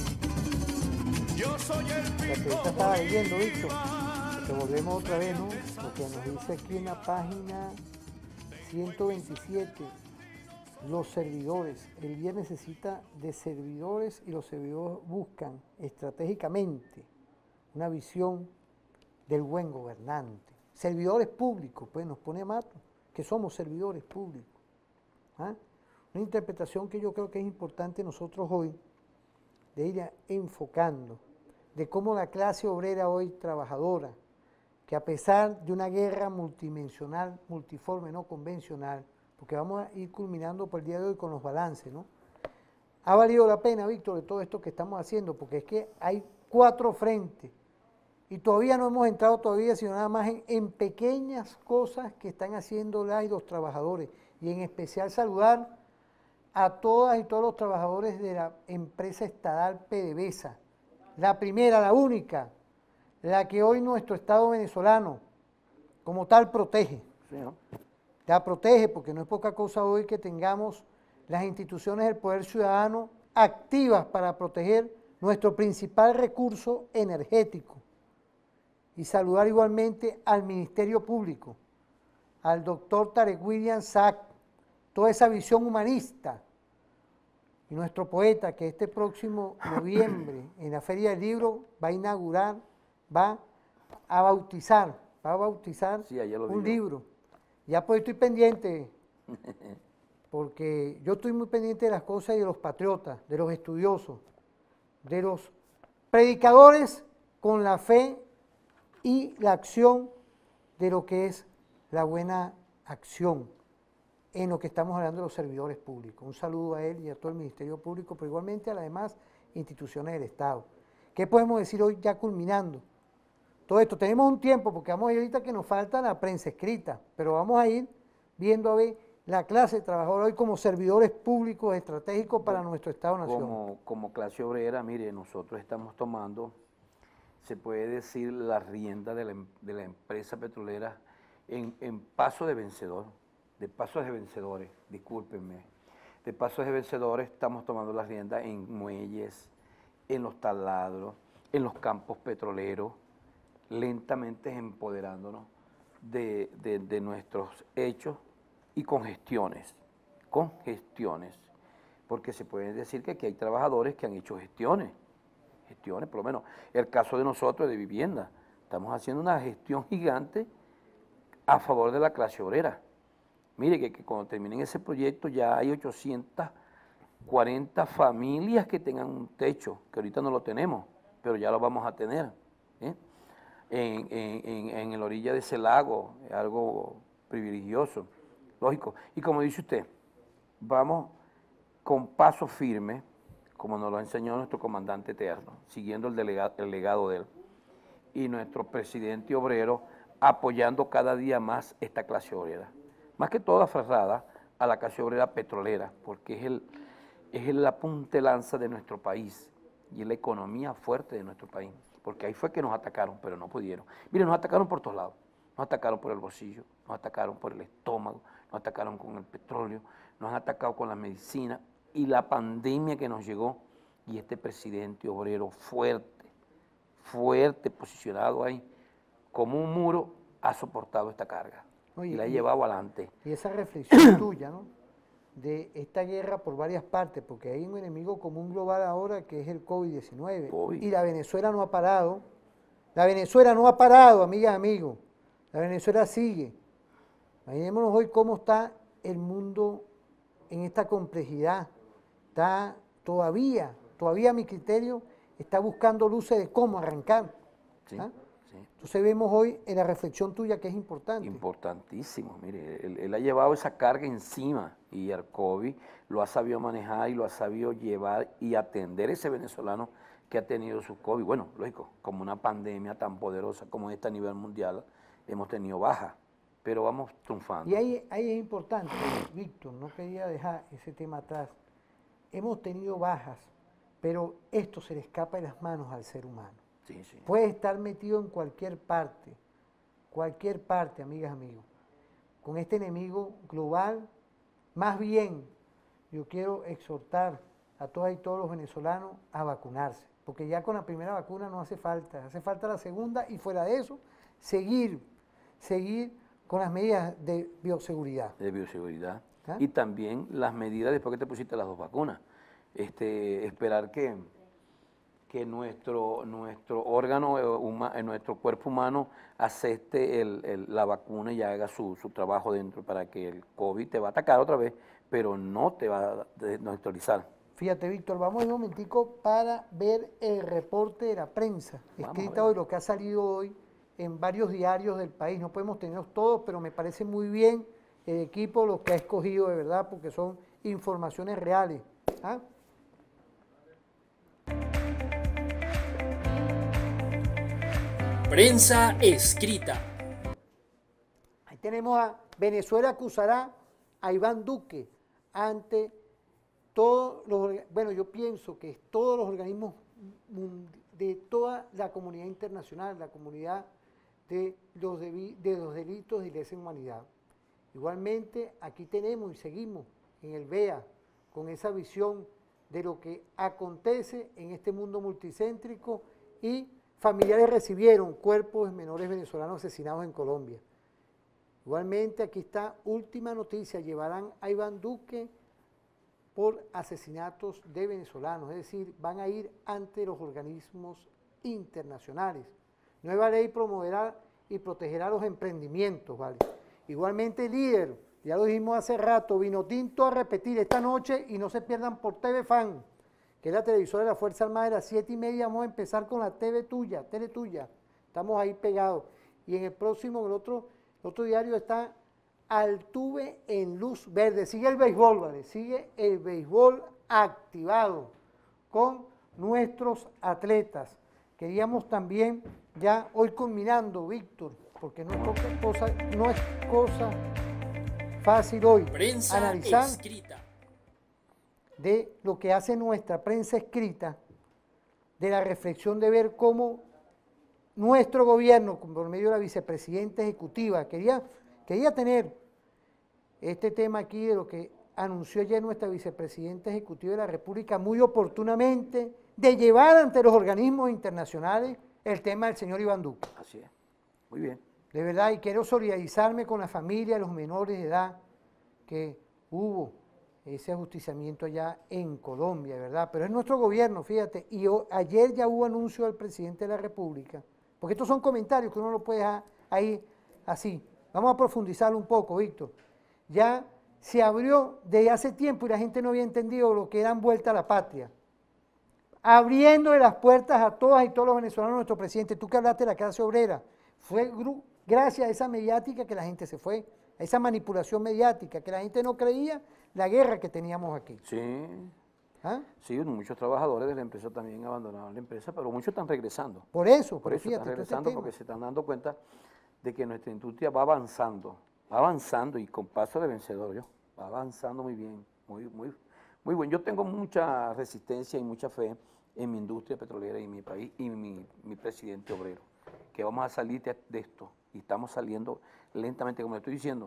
Yo soy el La que pico ahorita estaba leyendo, Víctor, que volvemos otra vez, ¿no? Lo que nos dice aquí en la página ciento veintisiete, los servidores. El día necesita de servidores y los servidores buscan estratégicamente una visión del buen gobernante. Servidores públicos, pues nos pone a mato, que somos servidores públicos. ¿Ah? Una interpretación que yo creo que es importante nosotros hoy, de ir enfocando, de cómo la clase obrera hoy trabajadora, que a pesar de una guerra multidimensional, multiforme, no convencional, porque vamos a ir culminando por el día de hoy con los balances, ¿no? Ha valido la pena, Víctor, de todo esto que estamos haciendo, porque es que hay cuatro frentes, y todavía no hemos entrado todavía, sino nada más en, en pequeñas cosas que están haciendo las y los trabajadores, y en especial saludar a todas y todos los trabajadores de la empresa estatal PDVSA, la primera, la única, la que hoy nuestro Estado venezolano como tal protege. Sí, ¿no? La protege porque no es poca cosa hoy que tengamos las instituciones del poder ciudadano activas para proteger nuestro principal recurso energético. Y saludar igualmente al Ministerio Público, al doctor Tarek William Saab, toda esa visión humanista, y nuestro poeta que este próximo noviembre en la Feria del Libro va a inaugurar, va a bautizar, va a bautizar Sí, ayer lo un vi yo. libro. Ya pues estoy pendiente, porque yo estoy muy pendiente de las cosas y de los patriotas, de los estudiosos, de los predicadores con la fe y la acción de lo que es la buena acción en lo que estamos hablando de los servidores públicos. Un saludo a él y a todo el Ministerio Público, pero igualmente a las demás instituciones del Estado. ¿Qué podemos decir hoy ya culminando? Todo esto, tenemos un tiempo, porque vamos a ir ahorita que nos falta la prensa escrita, pero vamos a ir viendo a ver la clase de trabajadores hoy como servidores públicos estratégicos para nuestro Estado-Nación. Como, como clase obrera, mire, nosotros estamos tomando, se puede decir, la rienda de la, em- de la empresa petrolera en, en paso de vencedor, de pasos de vencedores, discúlpenme, de pasos de vencedores estamos tomando la rienda en muelles, en los taladros, en los campos petroleros, lentamente empoderándonos de, de, de nuestros hechos y con gestiones, con gestiones, porque se puede decir que aquí hay trabajadores que han hecho gestiones, gestiones, por lo menos el caso de nosotros de vivienda, estamos haciendo una gestión gigante a favor de la clase obrera. Mire que, que cuando terminen ese proyecto ya hay ochocientas cuarenta familias que tengan un techo, que ahorita no lo tenemos, pero ya lo vamos a tener, ¿eh? En, en, en, en la orilla de ese lago, es algo privilegioso, lógico. Y como dice usted, vamos con paso firme, como nos lo enseñó nuestro comandante eterno, siguiendo el, delega, el legado de él, y nuestro presidente obrero apoyando cada día más esta clase obrera. Más que todo aferrada a la clase obrera petrolera, porque es, el, es la punta de lanza de nuestro país y es la economía fuerte de nuestro país, porque ahí fue que nos atacaron, pero no pudieron. Miren, nos atacaron por todos lados, nos atacaron por el bolsillo, nos atacaron por el estómago, nos atacaron con el petróleo, nos han atacado con la medicina y la pandemia que nos llegó, y este presidente obrero fuerte, fuerte, posicionado ahí, como un muro, ha soportado esta carga. Oye, y la ha y, llevado adelante. Y esa reflexión tuya, ¿no? De esta guerra por varias partes, porque hay un enemigo común global ahora que es el COVID diecinueve. Y la Venezuela no ha parado. La Venezuela no ha parado, amigas y amigos. La Venezuela sigue. Imaginémonos hoy cómo está el mundo en esta complejidad. Está todavía, todavía a mi criterio, está buscando luces de cómo arrancar. Sí. ¿Ah? Entonces vemos hoy en la reflexión tuya que es importante. Importantísimo, mire, él, él ha llevado esa carga encima y el COVID lo ha sabido manejar y lo ha sabido llevar y atender ese venezolano que ha tenido su COVID. Bueno, lógico, como una pandemia tan poderosa como esta a nivel mundial, hemos tenido bajas, pero vamos triunfando. Y ahí, ahí es importante, Víctor, no quería dejar ese tema atrás. Hemos tenido bajas, pero esto se le escapa de las manos al ser humano. Sí, sí. Puede estar metido en cualquier parte, cualquier parte, amigas, amigos. Con este enemigo global, más bien, yo quiero exhortar a todas y todos los venezolanos a vacunarse, porque ya con la primera vacuna no hace falta, hace falta la segunda y fuera de eso, seguir, seguir con las medidas de bioseguridad. De bioseguridad. ¿Ah? Y también las medidas después que te pusiste las dos vacunas. Este, esperar que... que nuestro, nuestro órgano, eh, nuestro cuerpo humano acepte el, el, la vacuna y haga su, su trabajo dentro para que el COVID te va a atacar otra vez, pero no te va a neutralizar. Fíjate, Víctor, vamos un momentico para ver el reporte de la prensa, escrita hoy, lo que ha salido hoy en varios diarios del país. No podemos tenerlos todos, pero me parece muy bien el equipo, lo que ha escogido de verdad, porque son informaciones reales. ¿Ah? Prensa escrita. Ahí tenemos a Venezuela acusará a Iván Duque ante todos los, bueno, yo pienso que todos los organismos de toda la comunidad internacional, la comunidad de los, de, de los delitos de lesa humanidad. Igualmente, aquí tenemos y seguimos en el V E A con esa visión de lo que acontece en este mundo multicéntrico y familiares recibieron cuerpos de menores venezolanos asesinados en Colombia. Igualmente, aquí está última noticia, llevarán a Iván Duque por asesinatos de venezolanos, es decir, van a ir ante los organismos internacionales. Nueva ley promoverá y protegerá los emprendimientos, ¿vale? Igualmente, líder, ya lo dijimos hace rato, vino tinto a repetir esta noche y no se pierdan por T V Fan, que es la televisora de la Fuerza Armada, a las siete y media vamos a empezar con la T V tuya, Tele tuya, estamos ahí pegados. Y en el próximo, el otro, el otro diario está Altuve en luz verde, sigue el béisbol, ¿vale? Sigue el béisbol activado con nuestros atletas. Queríamos también, ya hoy culminando, Víctor, porque no es cosa, no es cosa fácil hoy Prensa analizar escrita. De lo que hace nuestra prensa escrita, de la reflexión de ver cómo nuestro gobierno, por medio de la vicepresidenta ejecutiva, quería, quería tener este tema aquí de lo que anunció ayer nuestra vicepresidenta ejecutiva de la República muy oportunamente, de llevar ante los organismos internacionales el tema del señor Iván Duque. Así es, muy bien. De verdad, y quiero solidarizarme con la familia, los menores de edad, que hubo ese ajusticiamiento allá en Colombia, ¿verdad? Pero es nuestro gobierno, fíjate, y yo, ayer ya hubo anuncio del presidente de la República, porque estos son comentarios que uno lo puede dejar ahí así. Vamos a profundizarlo un poco, Víctor. Ya se abrió desde hace tiempo y la gente no había entendido lo que eran vuelta a la patria. Abriéndole las puertas a todas y todos los venezolanos, nuestro presidente, tú que hablaste de la clase obrera, fue gracias a esa mediática que la gente se fue, a esa manipulación mediática, que la gente no creía la guerra que teníamos aquí. Sí, ¿Ah? sí, muchos trabajadores de la empresa también abandonaron la empresa, pero muchos están regresando. Por eso, por eso fíjate, están regresando, porque se están dando cuenta de que nuestra industria va avanzando, va avanzando y con paso de vencedor, yo, va avanzando muy bien, muy, muy, muy bueno. Yo tengo mucha resistencia y mucha fe en mi industria petrolera y mi país y mi, mi presidente obrero, que vamos a salir de, de esto y estamos saliendo lentamente, como le estoy diciendo.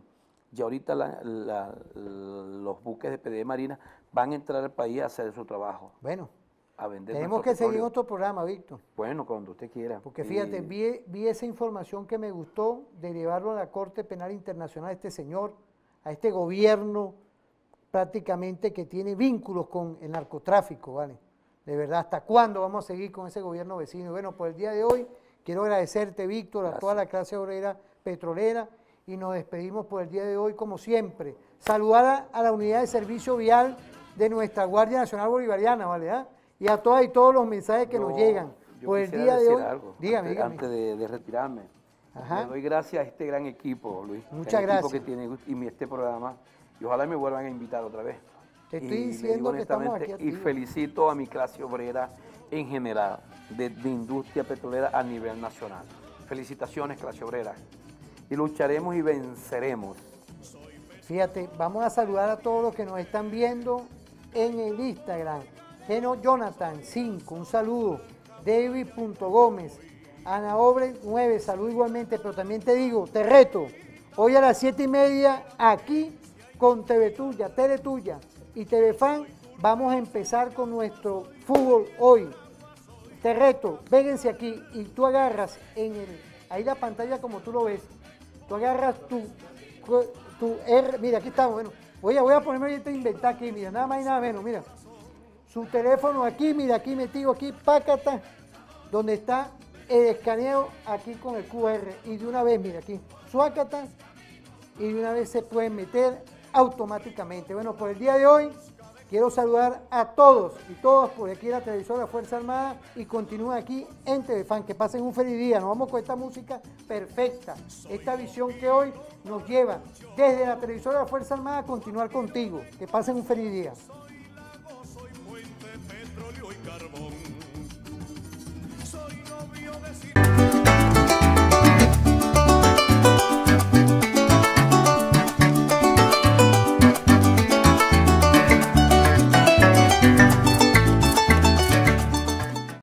Ya ahorita la, la, los buques de P D E Marina van a entrar al país a hacer su trabajo. Bueno, a vender tenemos que seguir otro programa, Víctor. Bueno, cuando usted quiera. Porque fíjate, y... vi, vi esa información que me gustó de llevarlo a la Corte Penal Internacional a este señor, a este gobierno prácticamente que tiene vínculos con el narcotráfico, ¿vale? De verdad, ¿hasta cuándo vamos a seguir con ese gobierno vecino? Bueno, por el día de hoy quiero agradecerte, Víctor, a toda la clase obrera petrolera y nos despedimos por el día de hoy como siempre. Saludar a, a la unidad de servicio vial de nuestra Guardia Nacional Bolivariana, ¿vale? ¿Ah? Y a todas y todos los mensajes que yo, nos llegan. Por el día de hoy, algo, dígame, antes, dígame. Antes de, de retirarme, Ajá. le doy gracias a este gran equipo, Luis. Muchas el gracias. Equipo que tiene y este programa, y ojalá me vuelvan a invitar otra vez. Te estoy y diciendo que estamos aquí. Y felicito a mi clase obrera en general, de, de industria petrolera a nivel nacional. Felicitaciones, clase obrera. Y lucharemos y venceremos. Fíjate, vamos a saludar a todos los que nos están viendo en el Instagram. Geno Jonathan cinco, un saludo. David punto Gómez, Ana Obre nueve, saludo igualmente, pero también te digo, te reto, hoy a las siete y media aquí con T V Tuya, Tele Tuya y T V Fan, vamos a empezar con nuestro fútbol hoy. Te reto, vénganse aquí y tú agarras en el, ahí la pantalla como tú lo ves, tú agarras tu, tu R, mira aquí estamos, bueno, voy a, voy a ponerme ahorita a inventar aquí, mira, nada más y nada menos, mira. Su teléfono aquí, mira, aquí metido, aquí, pácata, donde está el escaneo aquí con el Q R. Y de una vez, mira, aquí, suácata, y de una vez se pueden meter automáticamente. Bueno, por el día de hoy, quiero saludar a todos y todas por aquí la televisora Fuerza Armada y continúen aquí en T V Fan. Que pasen un feliz día. Nos vamos con esta música perfecta, esta visión que hoy nos lleva desde la televisora Fuerza Armada a continuar contigo. Que pasen un feliz día. Soy novio de